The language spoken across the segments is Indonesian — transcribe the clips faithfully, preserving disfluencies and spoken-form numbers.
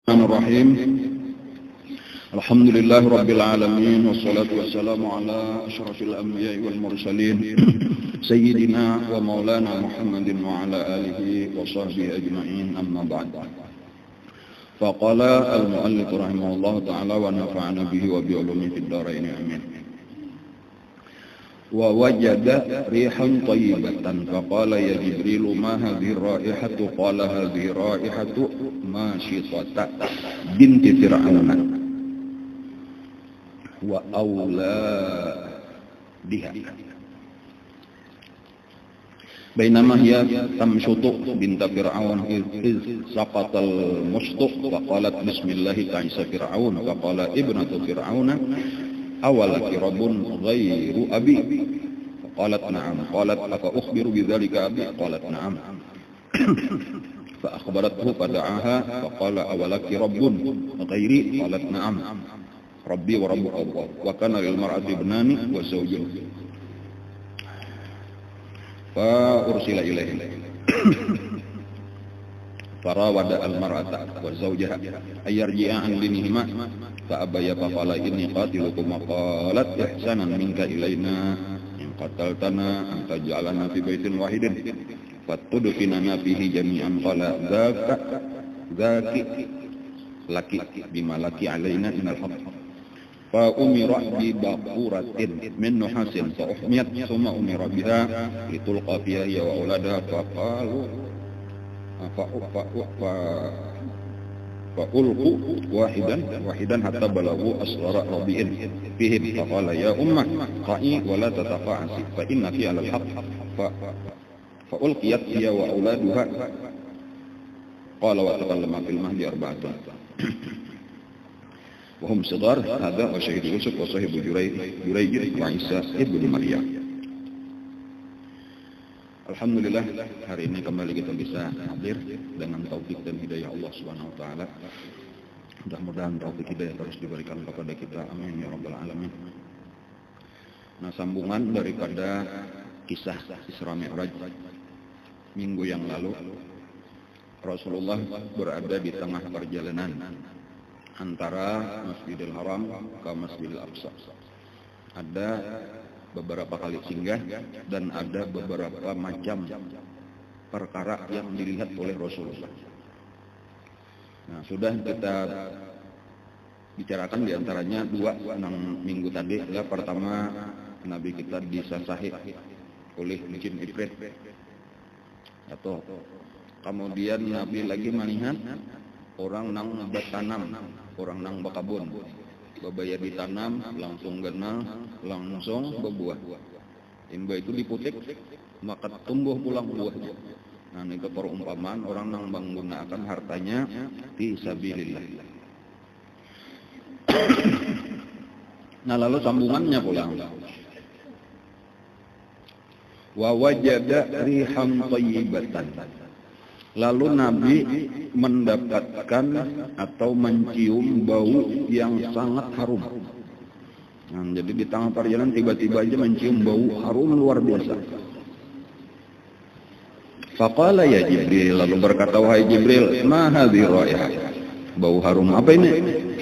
Bismillahirrahmanirrahim. Alhamdulillah rabbil alamin wassalatu wassalamu ala asyrafil anbiya'i wal mursalin sayyidina wa maulana Muhammadin wa ala alihi wa sahbihi ajma'in, amma ba'd. Faqala al-muallif rahimahullah ta'ala wa nafa'ana bihi wa bi ulumihi fid dharain amin. Wa wajada rihan tayyibatan faqala ya Jibril ma hadhihi raihatu qala hadhihi raihatu Mashitata binti Fir'aun wa awladiha bainama hiya tamshutu binta Fir'aun iz saqatal mushtuq faqalat bismillah ta'isa Fir'aun faqala ibnatu Fir'aun awalaki rabbun ghairu abi qalat na'am qalat afa ukhbiru bidzalika abi qalat na'am fa akhbarathu fada'aha faqala awalaki rabbun ghairi qalat na'am rabbi wa rabbu Allah wa kana lil mar'ati ibnani wa zawjun fa ursila ilaihi farawada al mar'ata wa zawjaha ayarji'a an dinihima fa abaya fa qala inni qatilukum qalat ihsanan minka ilaina in qataltana an taj'alana fi baitin wahidin fatudfinana fihi jami'an qala dzaka dzaki laki bima laki alaina minal haqq fa umira bi baquratin min nuhasin fa uhmiyat thumma umira biha litulqa fiha ya wa auladaha fa qalu fa fa fa فألقوا واحدا واحدا حتى بلغوا أصغر رضيء فيهم فقال يا أمة قائي ولا تتقاعسي فإنك على الحق فألقيت هي وأولادها قال وتكلم في المهد أربعة وهم صغار هذا وشهيد يوسف وصاحب جريج وعيسى ابن مريم. Alhamdulillah, hari ini kembali kita bisa hadir dengan taufik dan hidayah Allah Subhanahu wa taala. Mudah-mudahan taufik hidayah terus diberikan kepada kita. Amin ya rabbal alamin. Nah, sambungan daripada kisah Isra Mi'raj minggu yang lalu, Rasulullah berada di tengah perjalanan antara Masjidil Haram ke Masjidil Aqsa. Ada beberapa kali singgah dan ada beberapa macam perkara yang dilihat oleh Rasulullah. Nah, sudah kita bicarakan diantaranya dua enam minggu tadi. Ya, pertama Nabi kita disasahi oleh jin ifrit, atau kemudian Nabi lagi melihat orang nang bertanam, orang nang bakabun. Babaya ditanam, langsung genal, langsung berbuah. Imba itu diputik, maka tumbuh pulang buahnya. Nah, itu perumpamaan orang yang menggunakan hartanya fi sabilillah. Nah, lalu sambungannya pulang. Wa wajada rihan tayyibatan. Lalu Nabi mendapatkan atau mencium bau yang sangat harum. Nah, jadi di tengah perjalanan tiba-tiba aja mencium bau harum luar biasa. Faqala ya Jibril, lalu berkata wahai Jibril, ma hadhihi raihah? Bau harum apa ini?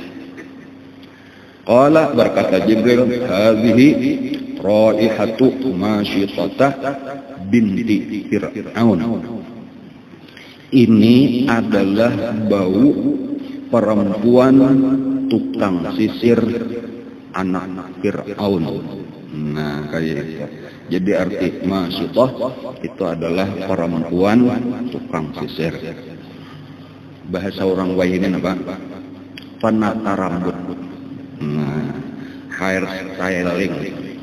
Qala, berkata Jibril, hadhihi raihatu Mashitata binti Fir'aun. Ini adalah bau perempuan tukang sisir anak Fir'aun. Nah, kayak itu. Jadi arti Mashitah itu adalah perempuan tukang sisir. Bahasa orang wahinin apa? Penata rambut. Nah, hair styling.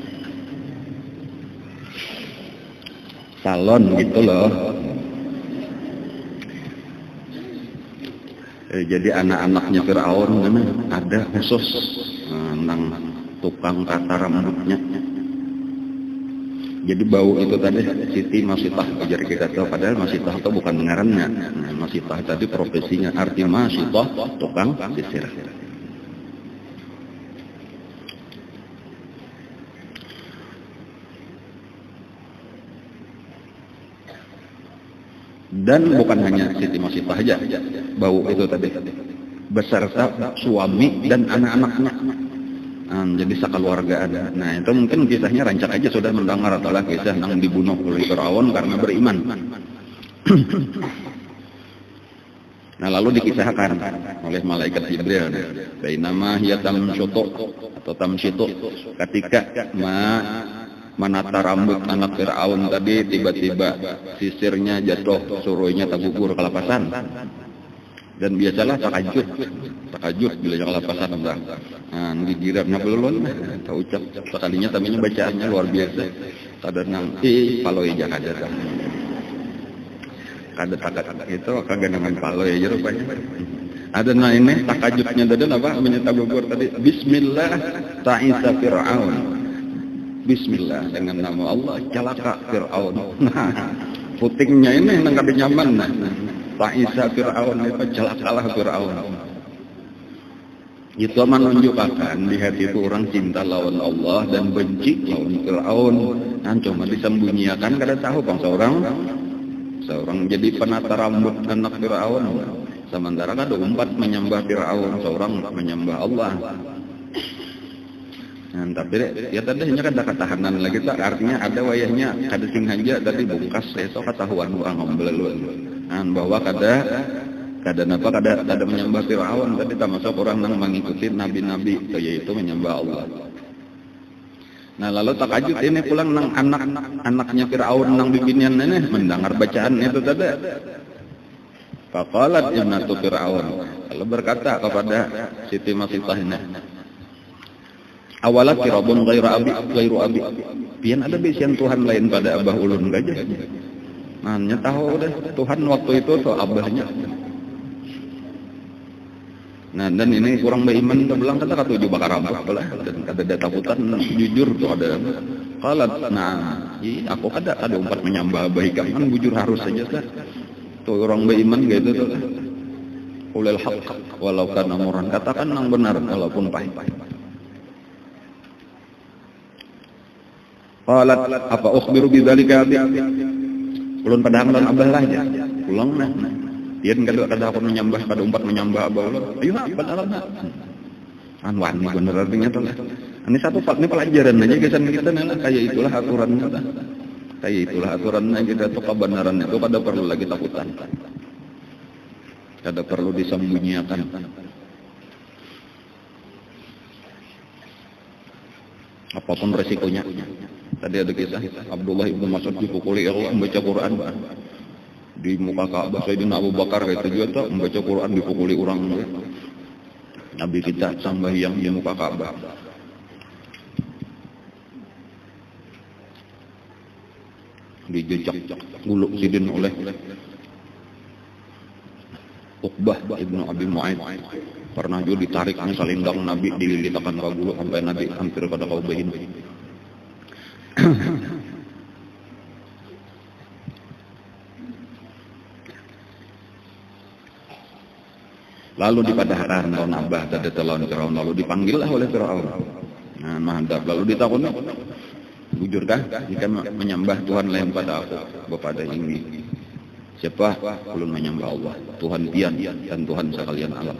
Salon gitu loh. Jadi anak-anaknya Fir'aun ada khusus tentang tukang tata rambutnya. Jadi bau itu tadi Siti Mashitah, jadi kita tahu padahal Mashitah itu bukan ngarannya. Nah, Mashitah tadi profesinya, arti Mashitah tukang sisir. Dan bukan hanya Siti Mashitah saja bau itu tadi. beserta suami dan anak-anaknya. Nah, jadi sakaluargaan. Nah itu mungkin kisahnya rancak aja sudah mendengar adalah kisah yang dibunuh oleh Fir'aun karena beriman. Nah lalu dikisahkan oleh malaikat Jibril, bainama hiya tamshutu atau tamshitu, ketika ma menata rambut anak Fir'aun tadi tiba-tiba sisirnya jatuh, suruhnya tergugur kelapasan. Dan biasalah takajud, takajud bila yang kelapasan bang. Nah, digirapnya belum, tak ucap sekalinya taminya bacaannya luar biasa. Kadang nang i paloi jaga ada. Kada takat itu kagak dengan paloi aja rupanya. Ada nah ini takajudnya tadi apa? Menyata gugur tadi. Bismillah ta'isa Fir'aun. Bismillah dengan nama Allah celaka Fir'aun. Nah, putingnya ini yang kada nyaman. Nah. Ta'isa Fir'aun itu celakalah Fir'aun. Itu menunjukkan di hati itu orang cinta lawan Allah dan benci lawan Fir'aun. Nah, cuma disembunyikan kada tahu bang seorang seorang jadi penata rambut anak Fir'aun. Sementara kada umpat menyembah Fir'aun, seorang menyembah Allah. Nah, tapi ya tadi hanya kada ketahanan lagi tak, artinya ada wayahnya kada singhaja tadi bungkas esok ketahuan orang ngombelelun. Nah, bahwa kada kada napa kada kada menyembah Fir'aun tadi termasuk orang yang mengikuti nabi-nabi yaitu menyembah Allah. Nah lalu takajud ini pulang nang anak anaknya Fir'aun nang bibinian ini mendengar bacaan itu tadi. Faqalat ibnatu Fir'aun, lalu berkata kepada Siti Masitah ini, awalat kirabun ghairu abi ghairu abi. Pian ada bisian Tuhan lain pada abah ulun gajah. Nah, tahu deh Tuhan waktu itu tuh abahnya. Nah, dan ini kurang beriman terbelang kata katuju bakar rambut lah dan kada ada takutan jujur tuh ada. Qalat, nah, aku kada ada umpat menyembah baik kan bujur harus saja kan. Tuh orang beriman gitu tuh. Ulil haqq walau kana murran, katakan yang benar walaupun pahit. Qalat, apa ukhbiru bidzalika abi? Ulun padahang lan abah lah aja. Pulang nah. Yen kada kada aku menyembah kada umpat menyembah abah ulun. Ayo padahal nah. An wani bener artinya tuh. Ini satu part ini pelajaran aja kesan kita nah kayak itulah aturan kita. Kayak itulah aturannya kita tuh kebenaran itu kada perlu lagi takutan. Kada perlu disembunyikan. Apapun resikonya. Tadi ada kisah Abdullah ibnu Mas'ud dipukuli Allah membaca Quran di muka Ka'bah. Sayyidina Abu Bakar kayak itu juga membaca Quran dipukuli orang. Nabi kita sambahyang di muka Ka'bah. Dijejak guluk sidin oleh Uqbah ibnu Abi Mu'aid. Pernah juga ditariknya salindang Nabi dililitakan ke guluk sampai Nabi hampir pada kaubahin. Lalu dipadahkan tahun Abah tadi telon Fir'aun, lalu dipanggillah oleh Fir'aun. Nah, mahadab lalu ditakuni, bujurkah jika menyembah Tuhan lain pada aku, kepada ini? Siapa? Ulun menyembah Allah, Tuhan pian dan Tuhan sekalian alam.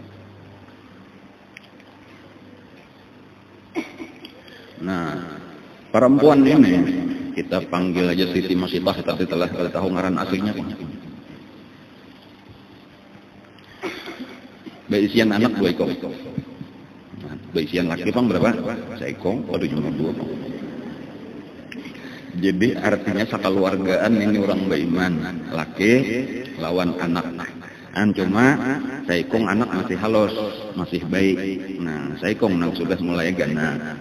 Nah, perempuan ini kita panggil aja Siti Masitah, tapi telah kita tahu ngaran aslinya. Baisian anak dua ekor. Nah, baisian laki pang berapa? Seekor atau cuma dua? Jadi artinya sakaluargaan ini orang beriman, laki lawan anak. An cuma seekor anak masih halus, masih baik. Nah, seekor nang sudah mulai ganas.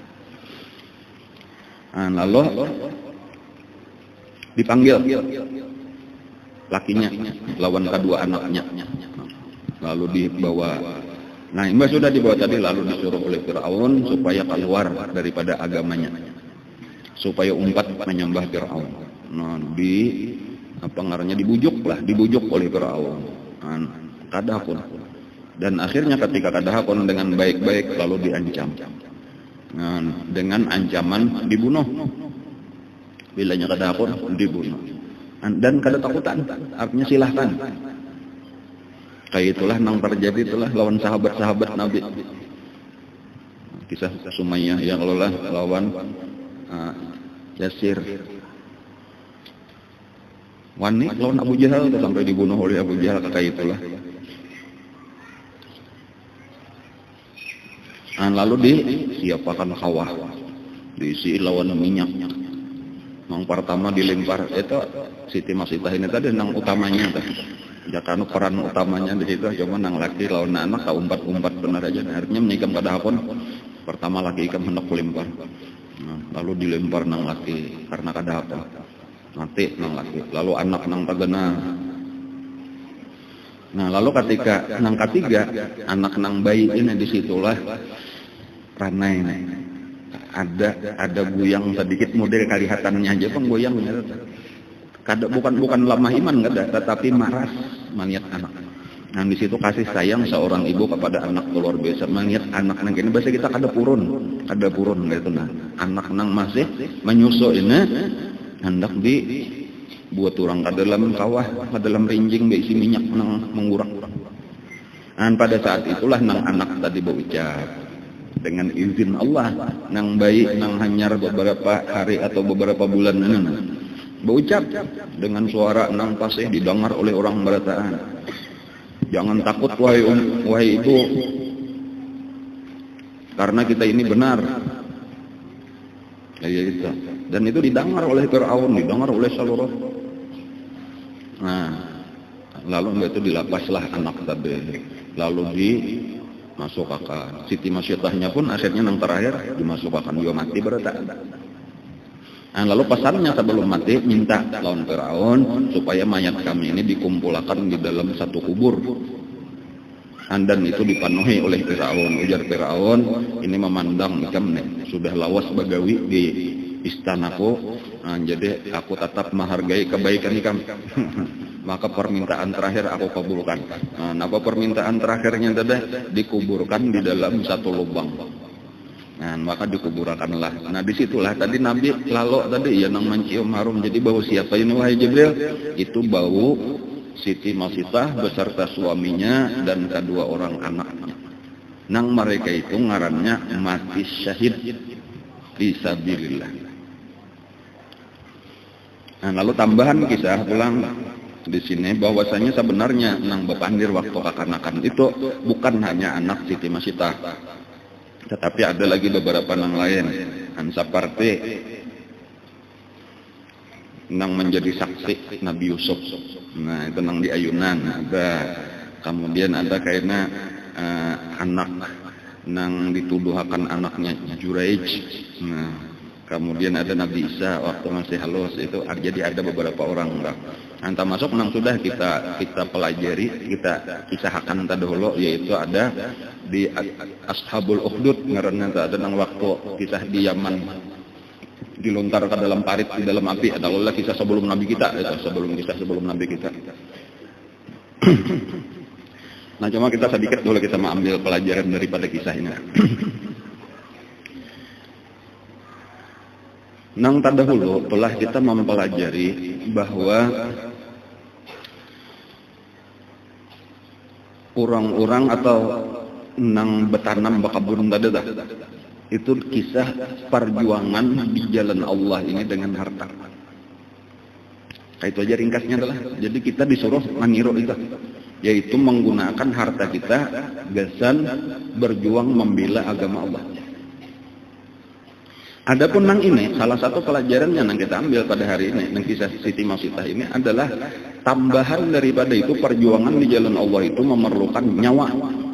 Nah, lalu dipanggil lakinya lawan kedua anaknya, lalu dibawa. Nah, mbak sudah dibawa tadi, lalu disuruh oleh Fir'aun supaya keluar daripada agamanya, supaya umpat menyembah Fir'aun. Nah, di apa ngarannya dibujuk lah, dibujuk oleh Fir'aun. Nah, kadahapun. Dan akhirnya ketika kadahapun dengan baik-baik lalu diancam. Nah, dengan ancaman dibunuh. Bilanya kadahapun dibunuh. Dan kada takutan, artinya silahkan. Kayak itulah nang terjadi itulah lawan sahabat-sahabat Nabi. Kisah Sumayyah yang lelah lawan uh, Yasir. Wani lawan Abu Jahal sampai dibunuh oleh Abu Jahal, kayak itulah. Nah, lalu di siapakan kawah, diisi lawan minyak. Yang pertama dilempar itu Siti Masitah ini tadi nang utamanya tadi. Jatanu peran utamanya di situ, cuma nang laki lawan anak tak umpat-umpat benar aja. Akhirnya menikam pada hapon. Pertama laki ikam hendak lempar. Nah, lalu dilempar nang laki karena kada apa. Mati nang laki. Lalu anak nang tagana. Nah, lalu ketika nang ketiga, anak nang bayi ini disitulah ranai nih. Ada ada goyang sedikit model kelihatannya aja penggoyangnya. Kada bukan bukan lemah iman kada, tetapi maras melihat anak. Nah, di situ kasih sayang seorang ibu kepada anak luar biasa. Melihat anak nang ini bahasa kita kada purun, kada purun gitu nah. Anak nang masih menyusu ini hendak di buat orang ke dalam kawah, ke dalam rinjing berisi minyak nang mengurak. Dan pada saat itulah nang anak tadi berucap dengan izin Allah, nang bayi nang hanyar beberapa hari atau beberapa bulan ini berucap dengan suara nang pasih didengar oleh orang berataan. Jangan takut wahai um, wahai ibu, karena kita ini benar. Ya, itu. Dan itu didengar oleh Fir'aun, didengar oleh seluruh. Nah, lalu itu dilapaslah anak tadi, lalu dimasukkan. Siti Masyiatahnya pun akhirnya yang terakhir dimasukkan, dia mati berarti. Nah, lalu pesannya sebelum mati minta lawan Fir'aun supaya mayat kami ini dikumpulkan di dalam satu kubur. Dan itu dipenuhi oleh Fir'aun. Ujar Fir'aun, ini memandang ikam nih sudah lawas bagawi di istanaku, nah, jadi aku tetap menghargai kebaikan ikam. Maka permintaan terakhir aku kabulkan. Nah, apa permintaan terakhirnya tadi? Dikuburkan di dalam satu lubang. Nah, maka dikuburkanlah. Nah, disitulah tadi Nabi lalu tadi ya nang mencium harum. Jadi bau siapa ini wahai Jibril? Itu bau Siti Masitah beserta suaminya dan kedua orang anaknya. Nang mereka itu ngarannya mati syahid fisabilillah. Nah, lalu tambahan kisah pulang di sini bahwasanya sebenarnya nang bepandir waktu kekanakan itu bukan hanya anak Siti Masitah, tetapi ada lagi beberapa nang lain. Kan seperti nang menjadi saksi Nabi Yusuf. Nah, itu nang di ayunan ada. Kemudian ada kayaknya uh, anak nang dituduhakan anaknya Juraij. Nah, kemudian ada Nabi Isa waktu masih halus itu. Jadi ada beberapa orang. Anta masuk nang sudah kita kita pelajari, kita kisahkan tadi dulu, yaitu ada di Ashabul Ukhdud ngaranna ada nang waktu kisah di Yaman dilontar ke dalam parit di dalam api. Adalah kisah sebelum Nabi kita, itu sebelum kisah sebelum Nabi kita. Nah, cuma kita sedikit dulu kita mengambil pelajaran daripada kisah ini. Nang terdahulu telah kita mempelajari bahwa orang-orang atau nang betanam bakabun tadi dah. Itu kisah perjuangan di jalan Allah ini dengan harta. Kayak itu aja ringkasnya adalah. Jadi kita disuruh maniru itu, yaitu menggunakan harta kita gasan berjuang membela agama Allah. Adapun nang ini salah satu pelajarannya yang kita ambil pada hari ini, nang kisah Siti Masitah ini adalah tambahan daripada itu perjuangan di jalan Allah itu memerlukan nyawa.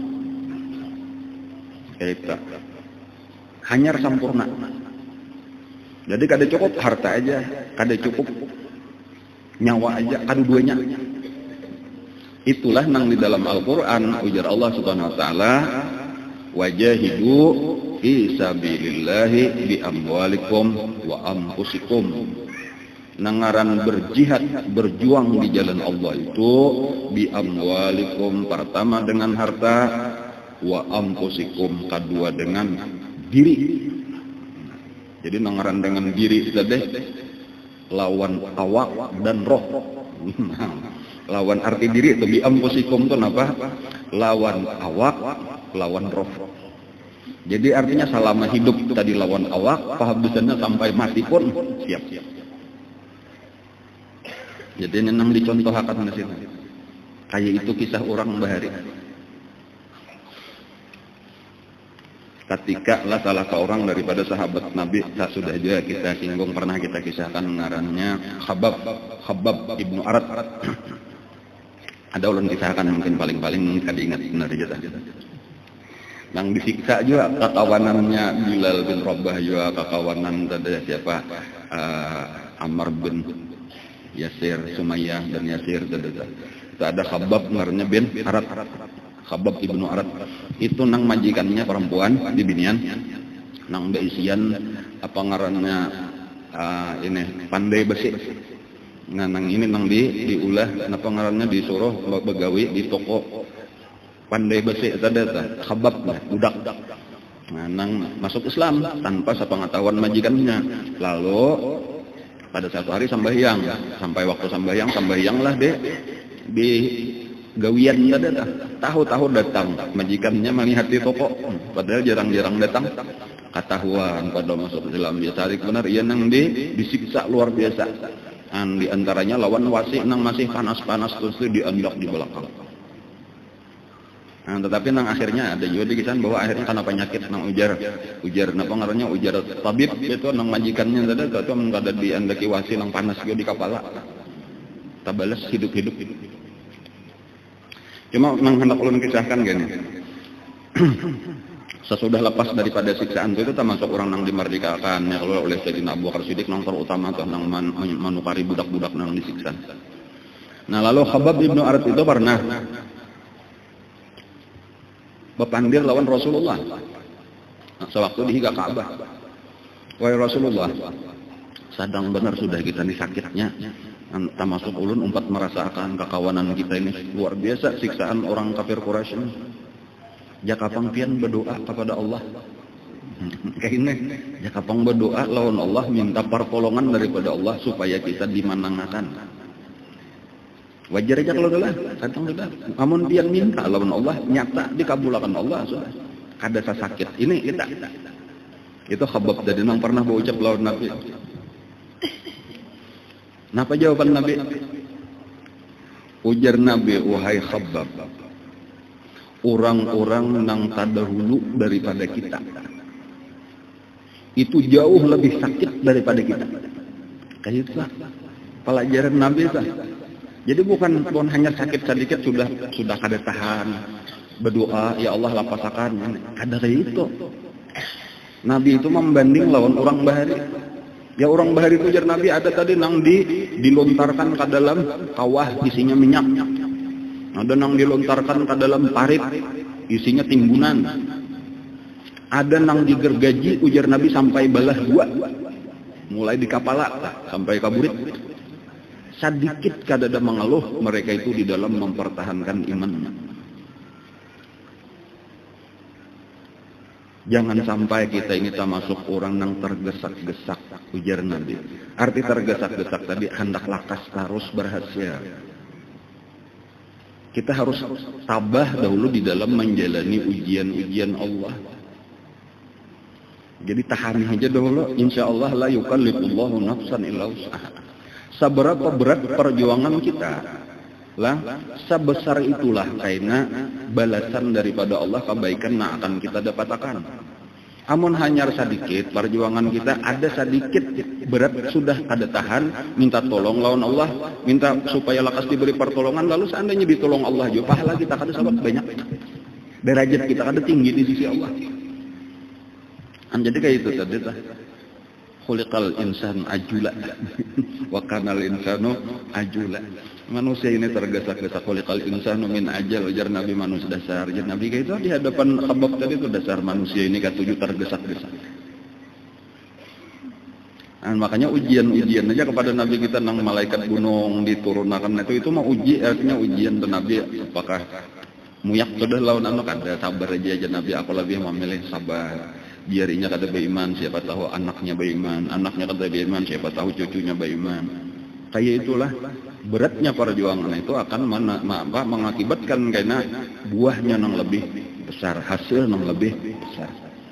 Kayak itu. Hanyar sempurna. Jadi kada cukup harta aja, kada cukup nyawa aja, kada duanya. Itulah nang di dalam Al-Qur'an ujar Allah Subhanahu wa taala, wajahidu fi sabilillahi bi amwalikum wa anfusikum. Nangaran berjihad, berjuang di jalan Allah itu bi amwalikum, pertama dengan harta, wa anfusikum, kedua dengan diri. Jadi nangaran dengan diri tadi lawan awak dan roh. Lawan arti diri itu bi ampusikum itu apa? Lawan awak, lawan roh. Jadi artinya selama hidup tadi lawan awak, pahabdusannya sampai mati pun siap. Jadi nenang dicontohkan di situ. Kayak itu kisah orang bahari. Ketika lah salah seorang daripada sahabat Nabi, tak sudah juga kita singgung, pernah kita kisahkan ngarannya Khabbab, Khabbab ibnu Arat. Ada ulun kisahkan mungkin paling-paling kada ingat benar aja tadi. Yang disiksa juga kakawanannya Bilal bin Rabah juga, kakawanan tadi siapa uh, Ammar bin Yasir, Sumayyah dan Yasir tadi. Itu ada Khabbab ngarannya bin Arat. Khabbab ibnu Arat itu nang majikannya perempuan di binian, nang beisian apa ngarannya uh, ini pandai besi. Nah, nang ini nang di diulah apa ngarannya disuruh begawi di toko pandai besi tadi Khabbab budak. Nah, nang masuk Islam tanpa sepengetahuan majikannya. Lalu pada satu hari sambahyang, sampai waktu sambahyang sambahyang lah deh di gawian tadi tahu-tahu datang majikannya melihat di toko, padahal jarang-jarang datang. Ketahuan pada masuk Islam dia tarik benar, ia nang di disiksa luar biasa. An di antaranya lawan wasi nang masih panas-panas terus diandak di belakang. Nah, tetapi nang akhirnya ada juga dikisan bahwa akhirnya karena penyakit nang ujar ujar napa ngarannya ujar tabib itu nang majikannya tadi atau kada diandaki wasi nang panas juga di kepala. Tabalas hidup-hidup hidup. Cuma nang hendak ulun kisahkan gini. Sesudah lepas daripada siksaan itu termasuk orang nang dimerdekakan ya kalau oleh Sayyidina Abu Bakar Siddiq nang terutama atau nang man, manukari budak-budak nang disiksa. Nah, lalu Khabbab ibnu Arat itu pernah bepandir lawan Rasulullah. Nah, sewaktu di higa Ka'bah. Wahai Rasulullah, sadang benar sudah kita ini sakitnya. Termasuk ulun umpat merasakan kekawanan kita ini luar biasa siksaan orang kafir Quraisy ini. Jakapang pian berdoa kepada Allah. Kayak ini, jakapang berdoa lawan Allah minta pertolongan daripada Allah supaya kita dimanangakan. Wajar aja kalau itulah, kadang sudah. Namun pian minta lawan Allah nyata dikabulkan Allah sudah. Kada sakit. Ini kita. Itu Khabbab jadi nang pernah berucap lawan Nabi. Napa jawaban Nabi? Ujar Nabi, wahai Khabbab, orang-orang nang terdahulu daripada kita itu jauh lebih sakit daripada kita. Kayak itu lah pelajaran Nabi lah. Jadi bukan bukan hanya sakit sedikit sudah sudah kada tahan berdoa ya Allah lapasakan. Kada itu. Nabi itu membanding lawan orang bahari. Ya orang bahari itu jar Nabi ada tadi nang di dilontarkan ke dalam kawah isinya minyak. Ada nang dilontarkan ke dalam parit isinya timbunan. Ada nang digergaji ujar Nabi sampai balah dua. Mulai di kepala sampai kaburit. Sedikit kadada mengeluh mereka itu di dalam mempertahankan imannya. Jangan sampai kita ini termasuk orang yang tergesak-gesak ujar Nabi. Arti tergesak-gesak tadi hendak lakas terus berhasil. Kita harus tabah dahulu di dalam menjalani ujian-ujian Allah. Jadi tahan aja dahulu. Insya Allah la yukallifullahu nafsan illa wus'aha. Seberapa berat perjuangan kita, lah sebesar itulah karena balasan daripada Allah kebaikan yang akan kita dapatkan. Amun hanya sedikit perjuangan kita ada sedikit berat sudah kada tahan minta tolong lawan Allah, minta supaya lakas diberi pertolongan, lalu seandainya ditolong Allah juga pahala kita kada sahabat banyak, derajat kita kada tinggi di sisi Allah. Jadi kayak itu tadi lah. Khuliqal insan ajula wa kanal insanu ajula. Manusia ini tergesa-gesa. Khuliqal insanu min ajal ujar Nabi manusia dasar. Ujar Nabi kayak itu di hadapan Khabbab tadi itu dasar manusia ini ketujuh tergesa-gesa. Nah, makanya ujian-ujian aja kepada Nabi kita nang malaikat gunung diturunkan itu itu mau uji artinya ujian ke Nabi apakah muyak sudah lawan anu kada sabar aja aja Nabi aku lebih memilih sabar. Biarinya kada beriman, siapa tahu anaknya beriman, anaknya kada beriman, siapa tahu cucunya beriman. Kayak itulah beratnya perjuangan itu akan mana, apa, mengakibatkan karena buahnya yang lebih besar, hasil yang lebih besar.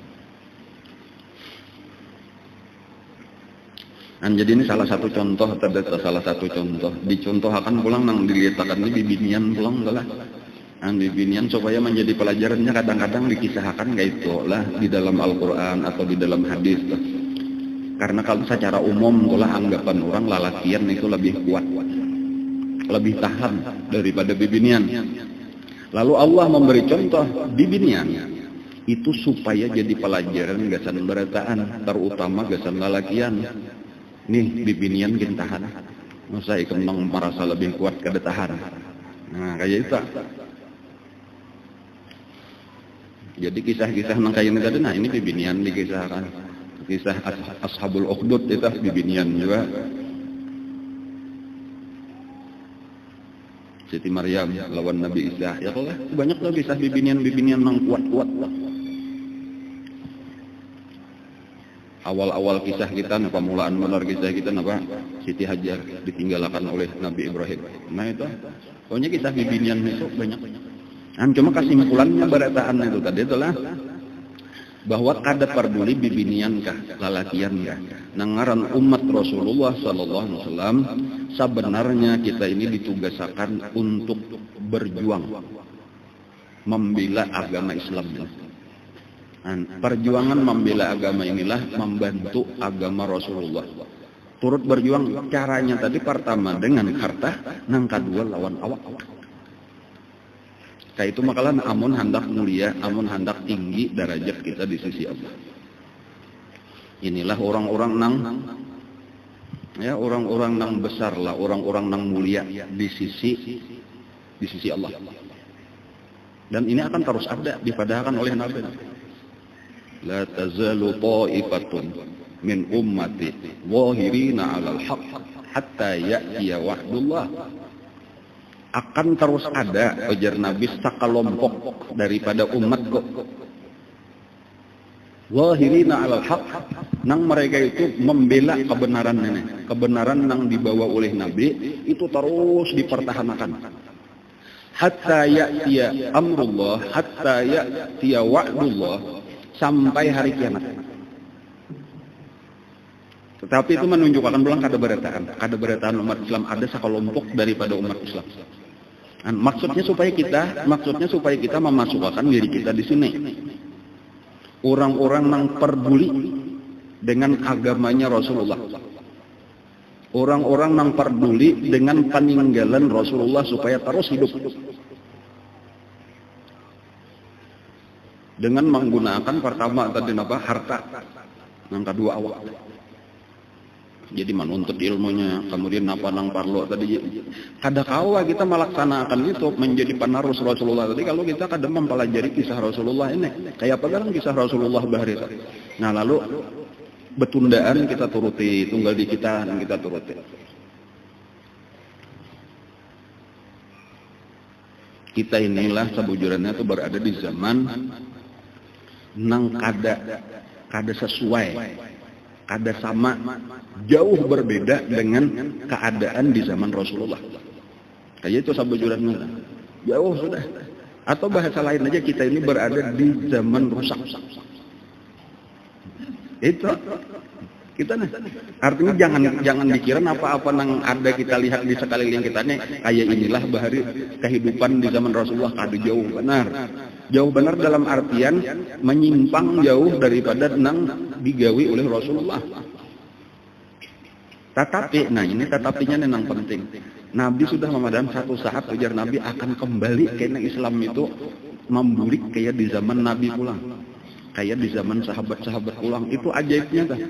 Dan jadi ini salah satu contoh, terdapat salah satu contoh. Dicontohkan pulang nang dilihatkan ini bibinian pulang lah. Nang bibinian supaya menjadi pelajarannya kadang-kadang dikisahkan kayak itu lah di dalam Al-Quran atau di dalam hadis. Karena kalau secara umum lah anggapan orang lalakian itu lebih kuat, lebih tahan daripada bibinian. Lalu Allah memberi contoh bibinian itu supaya jadi pelajaran gasan berataan, terutama gasan lalakian. Nih bibinian gin tahan, masa ikan nang merasa lebih kuat kada tahan. Nah kayak itu. Jadi kisah-kisah nang kayak ini tadi, nah ini bibinian dikisahkan. Kisah Ashabul Ukhdud itu bibinian juga. Siti Maryam lawan Nabi Isa, ya Allah banyak lah kisah bibinian-bibinian nang kuat-kuat lah. Awal-awal kisah kita, nah, pemulaan benar kisah kita, apa Siti Hajar ditinggalkan oleh Nabi Ibrahim. Nah itu, pokoknya kisah bibinian itu banyak. Nah, cuma kesimpulannya berataan itu tadi adalah bahwa kada peduli bibinian kah, lalakian kah. Nangaran umat Rasulullah Sallallahu Alaihi Wasallam sebenarnya kita ini ditugaskan untuk berjuang membela agama Islam. Nah, perjuangan membela agama inilah membantu agama Rasulullah. Turut berjuang caranya tadi pertama dengan harta, nang kedua lawan awak. Kayak itu makalah amun hendak mulia, amun hendak tinggi derajat kita di sisi Allah. Inilah orang-orang nang ya orang-orang nang besar lah, orang-orang nang mulia di sisi di sisi Allah. Dan ini akan terus ada dipadahkan oleh Nabi. La tazalu ta'ifatun min ummati zahirina 'alal haqq hatta ya'tiya wa'dullah. Akan terus ada ujar Nabi sakalompok daripada umatku zahirina 'alal haqq, nang mereka itu membela kebenaran ini. Kebenaran nang dibawa oleh Nabi itu terus dipertahankan. Hatta ya'tiya amrullah, hatta ya'tiya wa'dullah, sampai hari kiamat. Tetapi itu menunjukkan pulang kada berataan, kada berataan umat Islam ada sekelompok daripada umat Islam. Dan maksudnya supaya kita, maksudnya supaya kita memasukkan diri kita di sini. Orang-orang yang peduli dengan agamanya Rasulullah. Orang-orang yang peduli dengan peninggalan Rasulullah supaya terus hidup. Dengan menggunakan pertama tadi apa harta, yang kedua awak. Jadi menuntut ilmunya, kemudian apa nang parlo tadi. Kada kawa kita melaksanakan itu menjadi penerus Rasulullah tadi kalau kita kada mempelajari kisah Rasulullah ini. Kayak apa kan kisah Rasulullah bahari. Nah lalu betundaan kita turuti, tunggal di kita dan kita turuti. Kita inilah sebujurannya itu berada di zaman nang kada kada sesuai, kada sama, jauh berbeda dengan keadaan di zaman Rasulullah. Kayak itu sebujurannya jauh sudah. Atau bahasa lain aja kita ini berada di zaman rusak. Itu kita nih. Artinya jangan jangan dikira apa-apa nang ada kita lihat di sekeliling kita nih kayak inilah bahari kehidupan di zaman Rasulullah kada jauh benar. Jauh benar dalam artian menyimpang jauh daripada nang digawi oleh Rasulullah. Tetapi, nah ini tetapinya yang penting. Nabi sudah memadam satu saat ujar Nabi akan kembali karena Islam itu membulik kayak di zaman Nabi pulang. Kayak di zaman sahabat-sahabat pulang. Itu ajaibnya dah.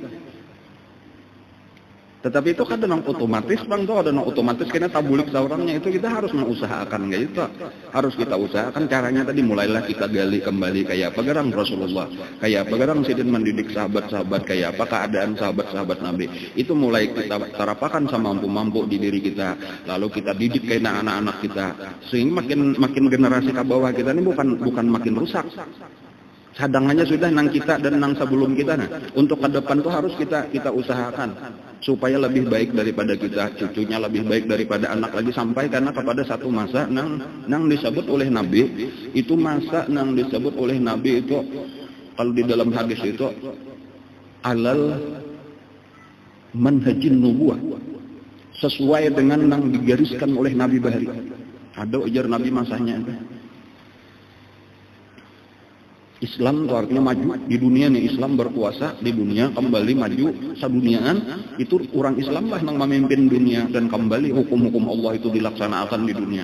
Tetapi itu kan dengan otomatis bang tuh ada otomatis karena tabulik seorangnya itu kita harus mengusahakan kayak itu harus kita usahakan caranya tadi mulailah kita gali kembali kayak apa gerang Rasulullah kayak apa gerang sidin mendidik sahabat-sahabat kayak apa keadaan sahabat-sahabat Nabi itu mulai kita terapakan semampu-mampu di diri kita lalu kita didik kayak anak-anak kita sehingga makin makin generasi ke bawah kita ini bukan bukan makin rusak Cadangannya sudah nang kita dan nang sebelum kita. Nah, untuk ke depan tuh harus kita kita usahakan supaya lebih baik daripada kita, cucunya lebih baik daripada anak lagi, sampai karena kepada satu masa nang nang disebut oleh Nabi itu masa nang disebut oleh Nabi itu kalau di dalam hadis itu alal manhajin nubuwah, sesuai dengan nang digariskan oleh Nabi bahari. Ada ujar Nabi masanya itu. Islam itu artinya maju di dunia nih, Islam berkuasa di dunia, kembali maju saduniaan, itu orang Islam lah yang memimpin dunia dan kembali hukum-hukum Allah itu dilaksanakan di dunia.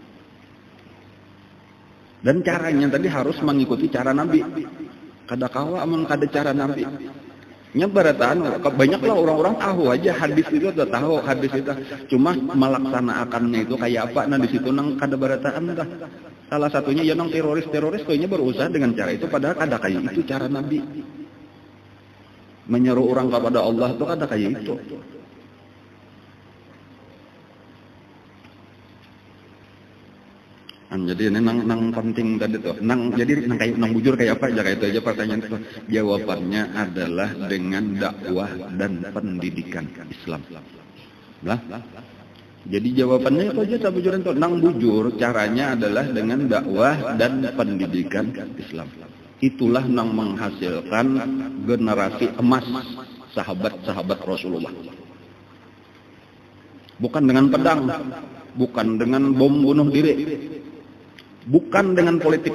Dan caranya tadi harus mengikuti cara Nabi. Kada kawa amun kada cara Nabi. Nya barataan banyaklah orang-orang tahu aja hadis itu, udah tahu hadis itu, cuma melaksanakannya itu kayak apa, nah di situ nang kada barataan dah. Salah satunya ya nang teroris-teroris kayaknya berusaha dengan cara itu, padahal kada kayak itu cara Nabi. Menyeru orang kepada Allah itu kada kayak itu. Nah, jadi ini nang, nang penting tadi tuh, nang jadi nang kayak nang bujur kayak apa aja kayak itu aja pertanyaan itu. Jawabannya adalah dengan dakwah dan pendidikan Islam. Lah, jadi jawabannya itu aja sabujuran tuh, nang bujur caranya adalah dengan dakwah dan pendidikan Islam. Itulah nang menghasilkan generasi emas sahabat-sahabat Rasulullah. Bukan dengan pedang, bukan dengan bom bunuh diri, bukan dengan politik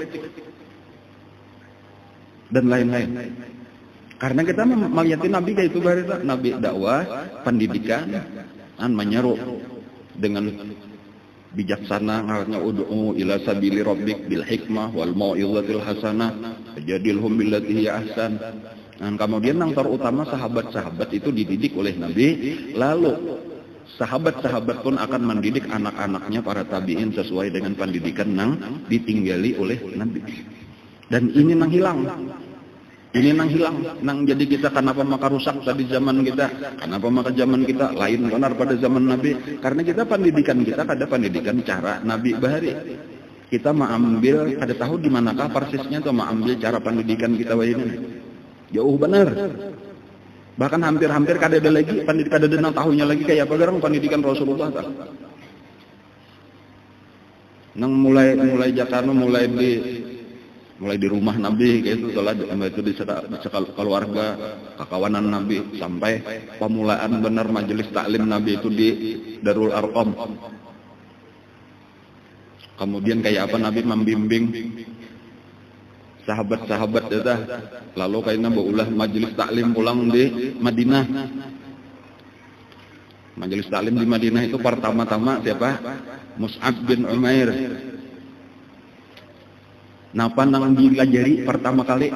dan lain-lain. Karena kita melihat Nabi kayak itu, Nabi dakwah, pendidikan, dan menyeru dengan bijaksana, artinya ud'u ila sabili rabbik bil hikmah wal mau'izatil hasanah jadilhum billati hiya ahsan. Dan kemudian yang terutama sahabat-sahabat itu dididik oleh Nabi, lalu sahabat-sahabat pun akan mendidik anak-anaknya para tabi'in sesuai dengan pendidikan yang ditinggali oleh Nabi. Dan ini nang hilang. Ini nang hilang. Nang jadi kita kenapa maka rusak tadi zaman kita? Kenapa maka zaman kita lain benar pada zaman Nabi? Karena kita pendidikan kita ada pendidikan cara Nabi bahari. Kita mengambil, ada tahu di manakah persisnya tuh mengambil cara pendidikan kita ini. Jauh benar. Bahkan hampir-hampir kada ada lagi pendidikan, kada ada tahunya lagi kayak apa garang pendidikan Rasulullah tak. Nang mulai mulai Jakarta mulai di mulai di rumah Nabi kayak itu, setelah itu di keluarga kakawanan Nabi, sampai pemulaan benar majelis taklim Nabi itu di Darul Arqam. Kemudian kayak apa Nabi membimbing sahabat-sahabat itu, lalu kayaknya baulah majelis taklim pulang di Madinah. Majelis taklim di Madinah itu pertama-tama siapa? Mus'ab bin Umair. Napa nang dilajari pertama kali?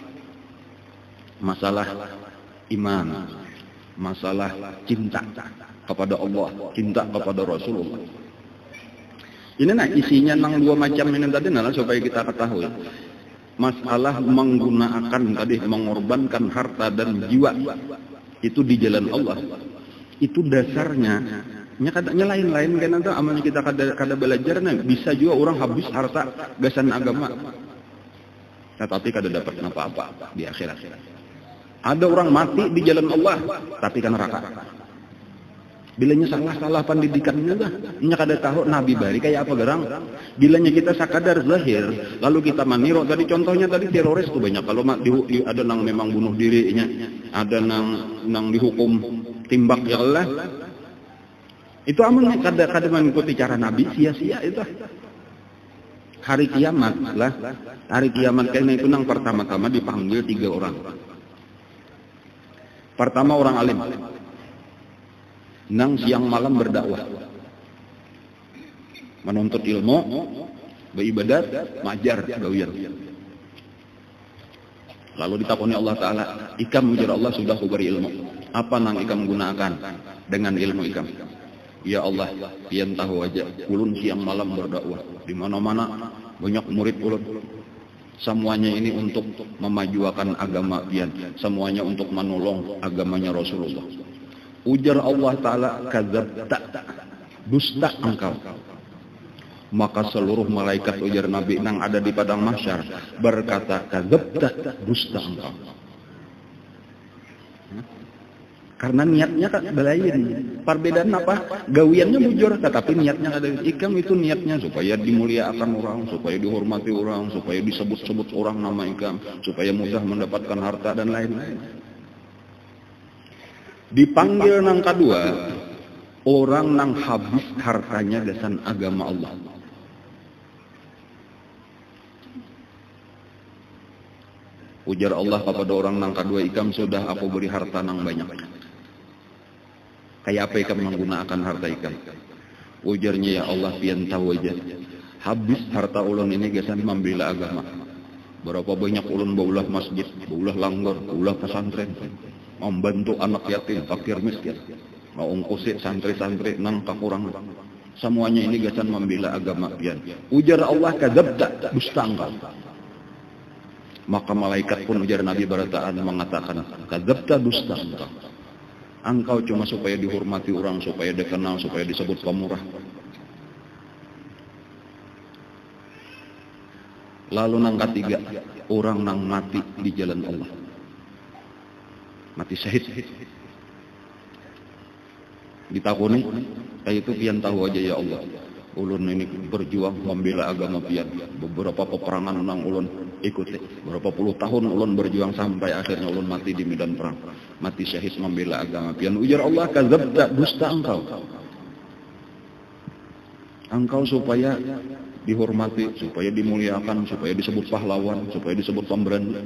Masalah iman, masalah cinta kepada Allah, cinta kepada Rasulullah. Ini nah isinya nang dua macam ini tadi nah supaya kita ketahui. Masalah menggunakan tadi, mengorbankan harta dan jiwa itu di jalan Allah. Itu dasarnya. Nya kadanya lain-lain kan nanti amalnya kita kada kada belajar, nah bisa juga orang habis harta gasan agama, tetapi kada dapat apa-apa di akhirat. Ada orang mati di jalan Allah tapi kan neraka. Bilanya salah-salah pendidikannya dah, nya kada tahu Nabi bari kayak apa gerang. Bilanya kita sakadar zahir, lalu kita maniru. Tadi contohnya tadi teroris tuh banyak. Kalau di, ada nang memang bunuh dirinya, ada nang nang dihukum timbak ya Allah. Itu amalnya kada kada mengikuti cara Nabi, sia-sia itu. Hari kiamat lah, hari kiamat kayaknya itu nang pertama-tama dipanggil tiga orang. Pertama orang alim, nang siang malam berdakwah, menuntut ilmu, beribadat, majar gawian. Lalu ditakoni Allah Taala, ikam ujar Allah sudah kuberi ilmu. Apa nang ikam gunakan dengan ilmu ikam? Ya Allah, pian tahu aja, ulun siang malam berdakwah di mana-mana, banyak murid ulun. Semuanya ini untuk memajukan agama pian, semuanya untuk menolong agamanya Rasulullah. Ujar Allah Taala, kadzabta, dusta engkau. Maka seluruh malaikat ujar Nabi nang ada di padang mahsyar berkata, kadzabta, dusta engkau. Karena niatnya kan lain. Perbedaan apa? Gawiannya bujur, tetapi niatnya ada. Ikam itu niatnya supaya dimuliakan orang, supaya dihormati orang, supaya disebut-sebut orang nama ikam, supaya mudah mendapatkan harta dan lain-lain. Dipanggil nang kedua, orang nang habis hartanya gasan agama Allah. Ujar Allah kepada orang nang kedua, ikam sudah aku beri harta nang banyak. Kayak apa ikam menggunakan harta ikam? Ujarnya, ya Allah pian tahu aja. Habis harta ulun ini gasan membela agama. Berapa banyak ulun baulah masjid, baulah langgar, baulah pesantren, membantu anak yatim, fakir miskin, mau ongkosi santri-santri nang kakurang. Semuanya ini gasan membela agama pian. Ujar Allah, kadzabta, dusta engkau. Maka malaikat pun ujar Nabi barataan mengatakan, kadzabta, dusta engkau. Engkau cuma supaya dihormati orang, supaya dikenal, supaya disebut pemurah. Lalu nang ketiga, orang nang mati di jalan Allah. Mati syahid. Ditakuni, kayak itu pian tahu aja ya Allah. Ulun ini berjuang membela agama pian. Beberapa peperangan nang ulun ikuti. Berapa puluh tahun ulun berjuang sampai akhirnya ulun mati di medan perang. Mati syahid membela agama pian. Ujar Allah, kadzabta, dusta engkau. Engkau supaya dihormati, supaya dimuliakan, supaya disebut pahlawan, supaya disebut pemberani.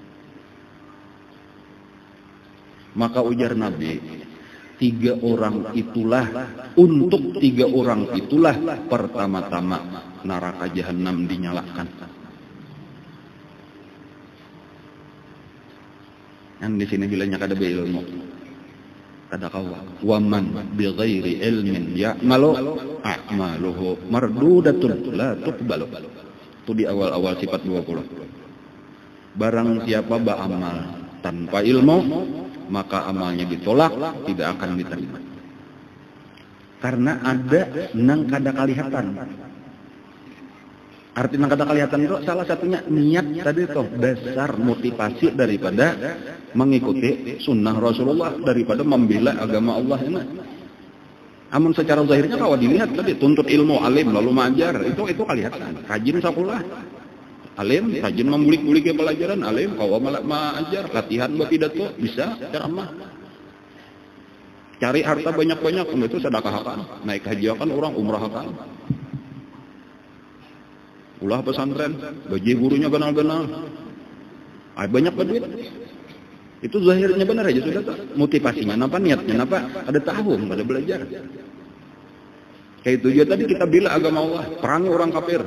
Maka ujar Nabi, tiga orang itulah, untuk tiga orang itulah pertama-tama neraka jahanam dinyalakan. Yang di sini bilangnya kada beilmu, kada kawa. Waman bi ghairi ilmin ya'malu a'maluhu mardudatun la tuqbalu. Itu di awal-awal sifat dua puluh. Barang siapa beramal tanpa ilmu, maka amalnya ditolak, tidak akan diterima. Karena ada nang kada kalihatan. Arti nang kada kalihatan itu salah satunya niat tadi itu, dasar motivasi daripada mengikuti sunnah Rasulullah, daripada membela agama Allah ini. Amun secara zahirnya kalau dilihat tadi tuntut ilmu, alim lalu mengajar, itu itu kalihatan. Rajin sakulah. Alim, rajin membulik-bulik pelajaran, alim, kau mengajar, latihan berpidato, bisa ceramah. Cari harta banyak-banyak, itu sedekahkan. Naik haji akan orang umrah akan. Ulah pesantren, gaji gurunya kenal-kenal. Ay, banyak duit. Itu zahirnya benar aja sudah tuh. Motivasinya, apa niatnya, apa ada tahun pada belajar. Kayak itu aja tadi kita bila agama Allah, perangi orang kafir.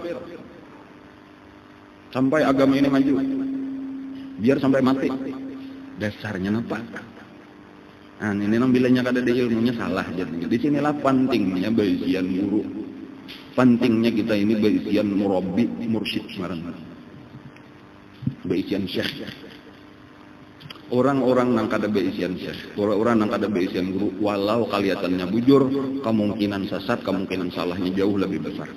Sampai agama ini maju, biar sampai mati. Dasarnya apa? Nah, ini nang bilanya kada ada ilmunya salah. Jadi di sinilah pentingnya baisian guru, pentingnya kita ini baisian murabbi, mursyid semarang, baisian syekh. Orang-orang nang kada baisian syekh, orang-orang nang kada baisian guru, walau kelihatannya bujur, kemungkinan sesat, kemungkinan salahnya jauh lebih besar.